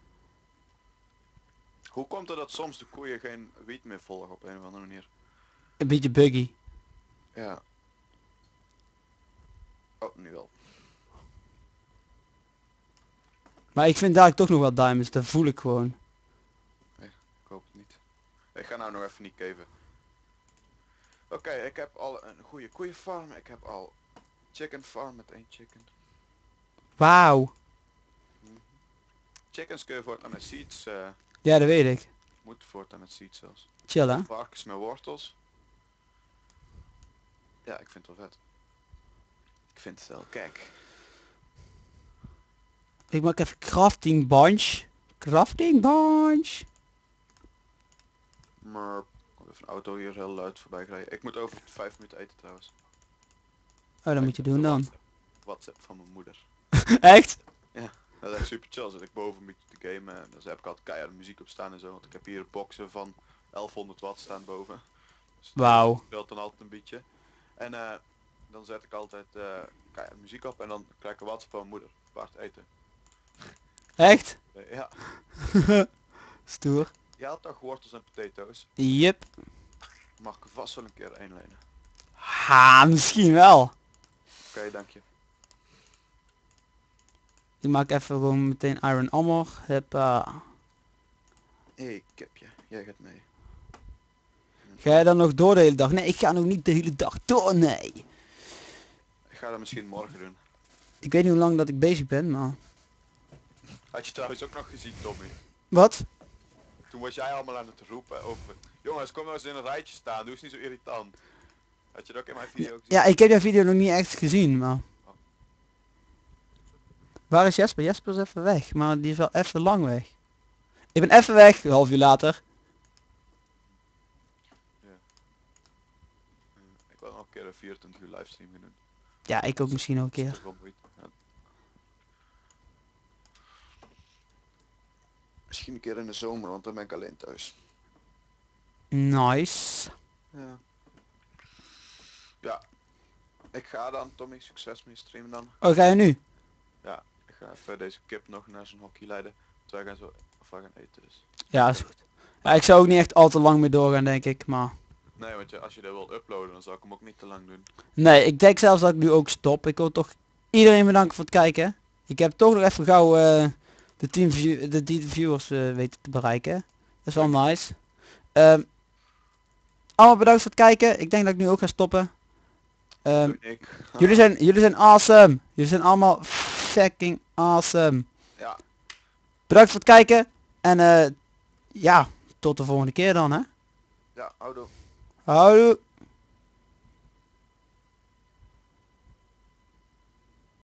Hoe komt het dat soms de koeien geen wiet meer volgen op een of andere manier? Een beetje buggy. Ja. Oh, nu wel. Maar ik vind daar toch nog wel diamonds. Dat voel ik gewoon. Ik hoop het niet. Ik ga nou nog even niet caven. Oké, ik heb al een goede koeienfarm. Ik heb al chicken farm met 1 chicken. Wauw. Chickens kun je voortaan met seeds. Ja, dat weet ik. Moet voortaan met seeds zelfs. Chill hè. Varkens met wortels. Ja, ik vind het wel vet. Ik vind het wel, kijk. Ik maak even crafting bunch. Crafting bunch. Maar even een auto hier heel luid voorbij rijden. Ik moet over 5 minuten eten trouwens. Oh, dat moet je doen dan. WhatsApp van mijn moeder. Echt? Dat is echt super chill. Zit ik boven een beetje te gamen en dan heb ik altijd keihard muziek op staan en zo. Want ik heb hier boxen van 1100 watt staan boven. Dus Wauw. speelt dan altijd een beetje. En dan zet ik altijd keihard muziek op en dan krijg ik een WhatsApp van mijn moeder. Paard eten. Echt? Ja. Stoer. Je had toch wortels en potatoes? Yep. Mag ik er vast wel een keer inlenen. Ha, misschien wel. Oké, dank je. Ik maak even gewoon meteen iron armor. Hoppa. Hé, kipje. Jij gaat mee. Ga jij dan nog door de hele dag? Nee, ik ga nog niet de hele dag door, nee. Ik ga dat misschien morgen doen. Ik weet niet hoe lang dat ik bezig ben, maar... Had je trouwens ook nog gezien, Tommy? Wat? Toen was jij allemaal aan het roepen over... Jongens, kom nou eens in een rijtje staan, doe eens niet zo irritant. Had je dat ook in mijn video gezien? Ja, ik heb jouw video nog niet echt gezien, maar... Waar is Jesper? Jesper is even weg, maar die is wel even lang weg. Ik ben even weg, een half uur later. Ik wil nog een keer een 24 uur livestream gaan doen. Ja, ik ook misschien nog een keer. Ja. Misschien een keer in de zomer, want dan ben ik alleen thuis. Nice. Ja. Ja. Ik ga dan, Tommy, succes met je stream dan. Oh, ga je nu? Ja, ik ga even deze kip nog naar zijn hokje leiden. Terwijl wij gaan zo of wij gaan eten dus. Ja, is goed. Ja, ik zou ook niet echt al te lang meer doorgaan, denk ik, maar... Nee, want als je dat wilt uploaden, dan zal ik hem ook niet te lang doen. Nee, ik denk zelfs dat ik nu ook stop. Ik wil toch iedereen bedanken voor het kijken. Ik heb toch nog even gauw de 10 viewers weten te bereiken. Dat is wel nice. Allemaal bedankt voor het kijken. Ik denk dat ik nu ook ga stoppen. Doe ik. Jullie zijn awesome. Jullie zijn allemaal fucking awesome. Ja. Bedankt voor het kijken. En ja, tot de volgende keer dan hè. Ja, houdoe. Houdoe.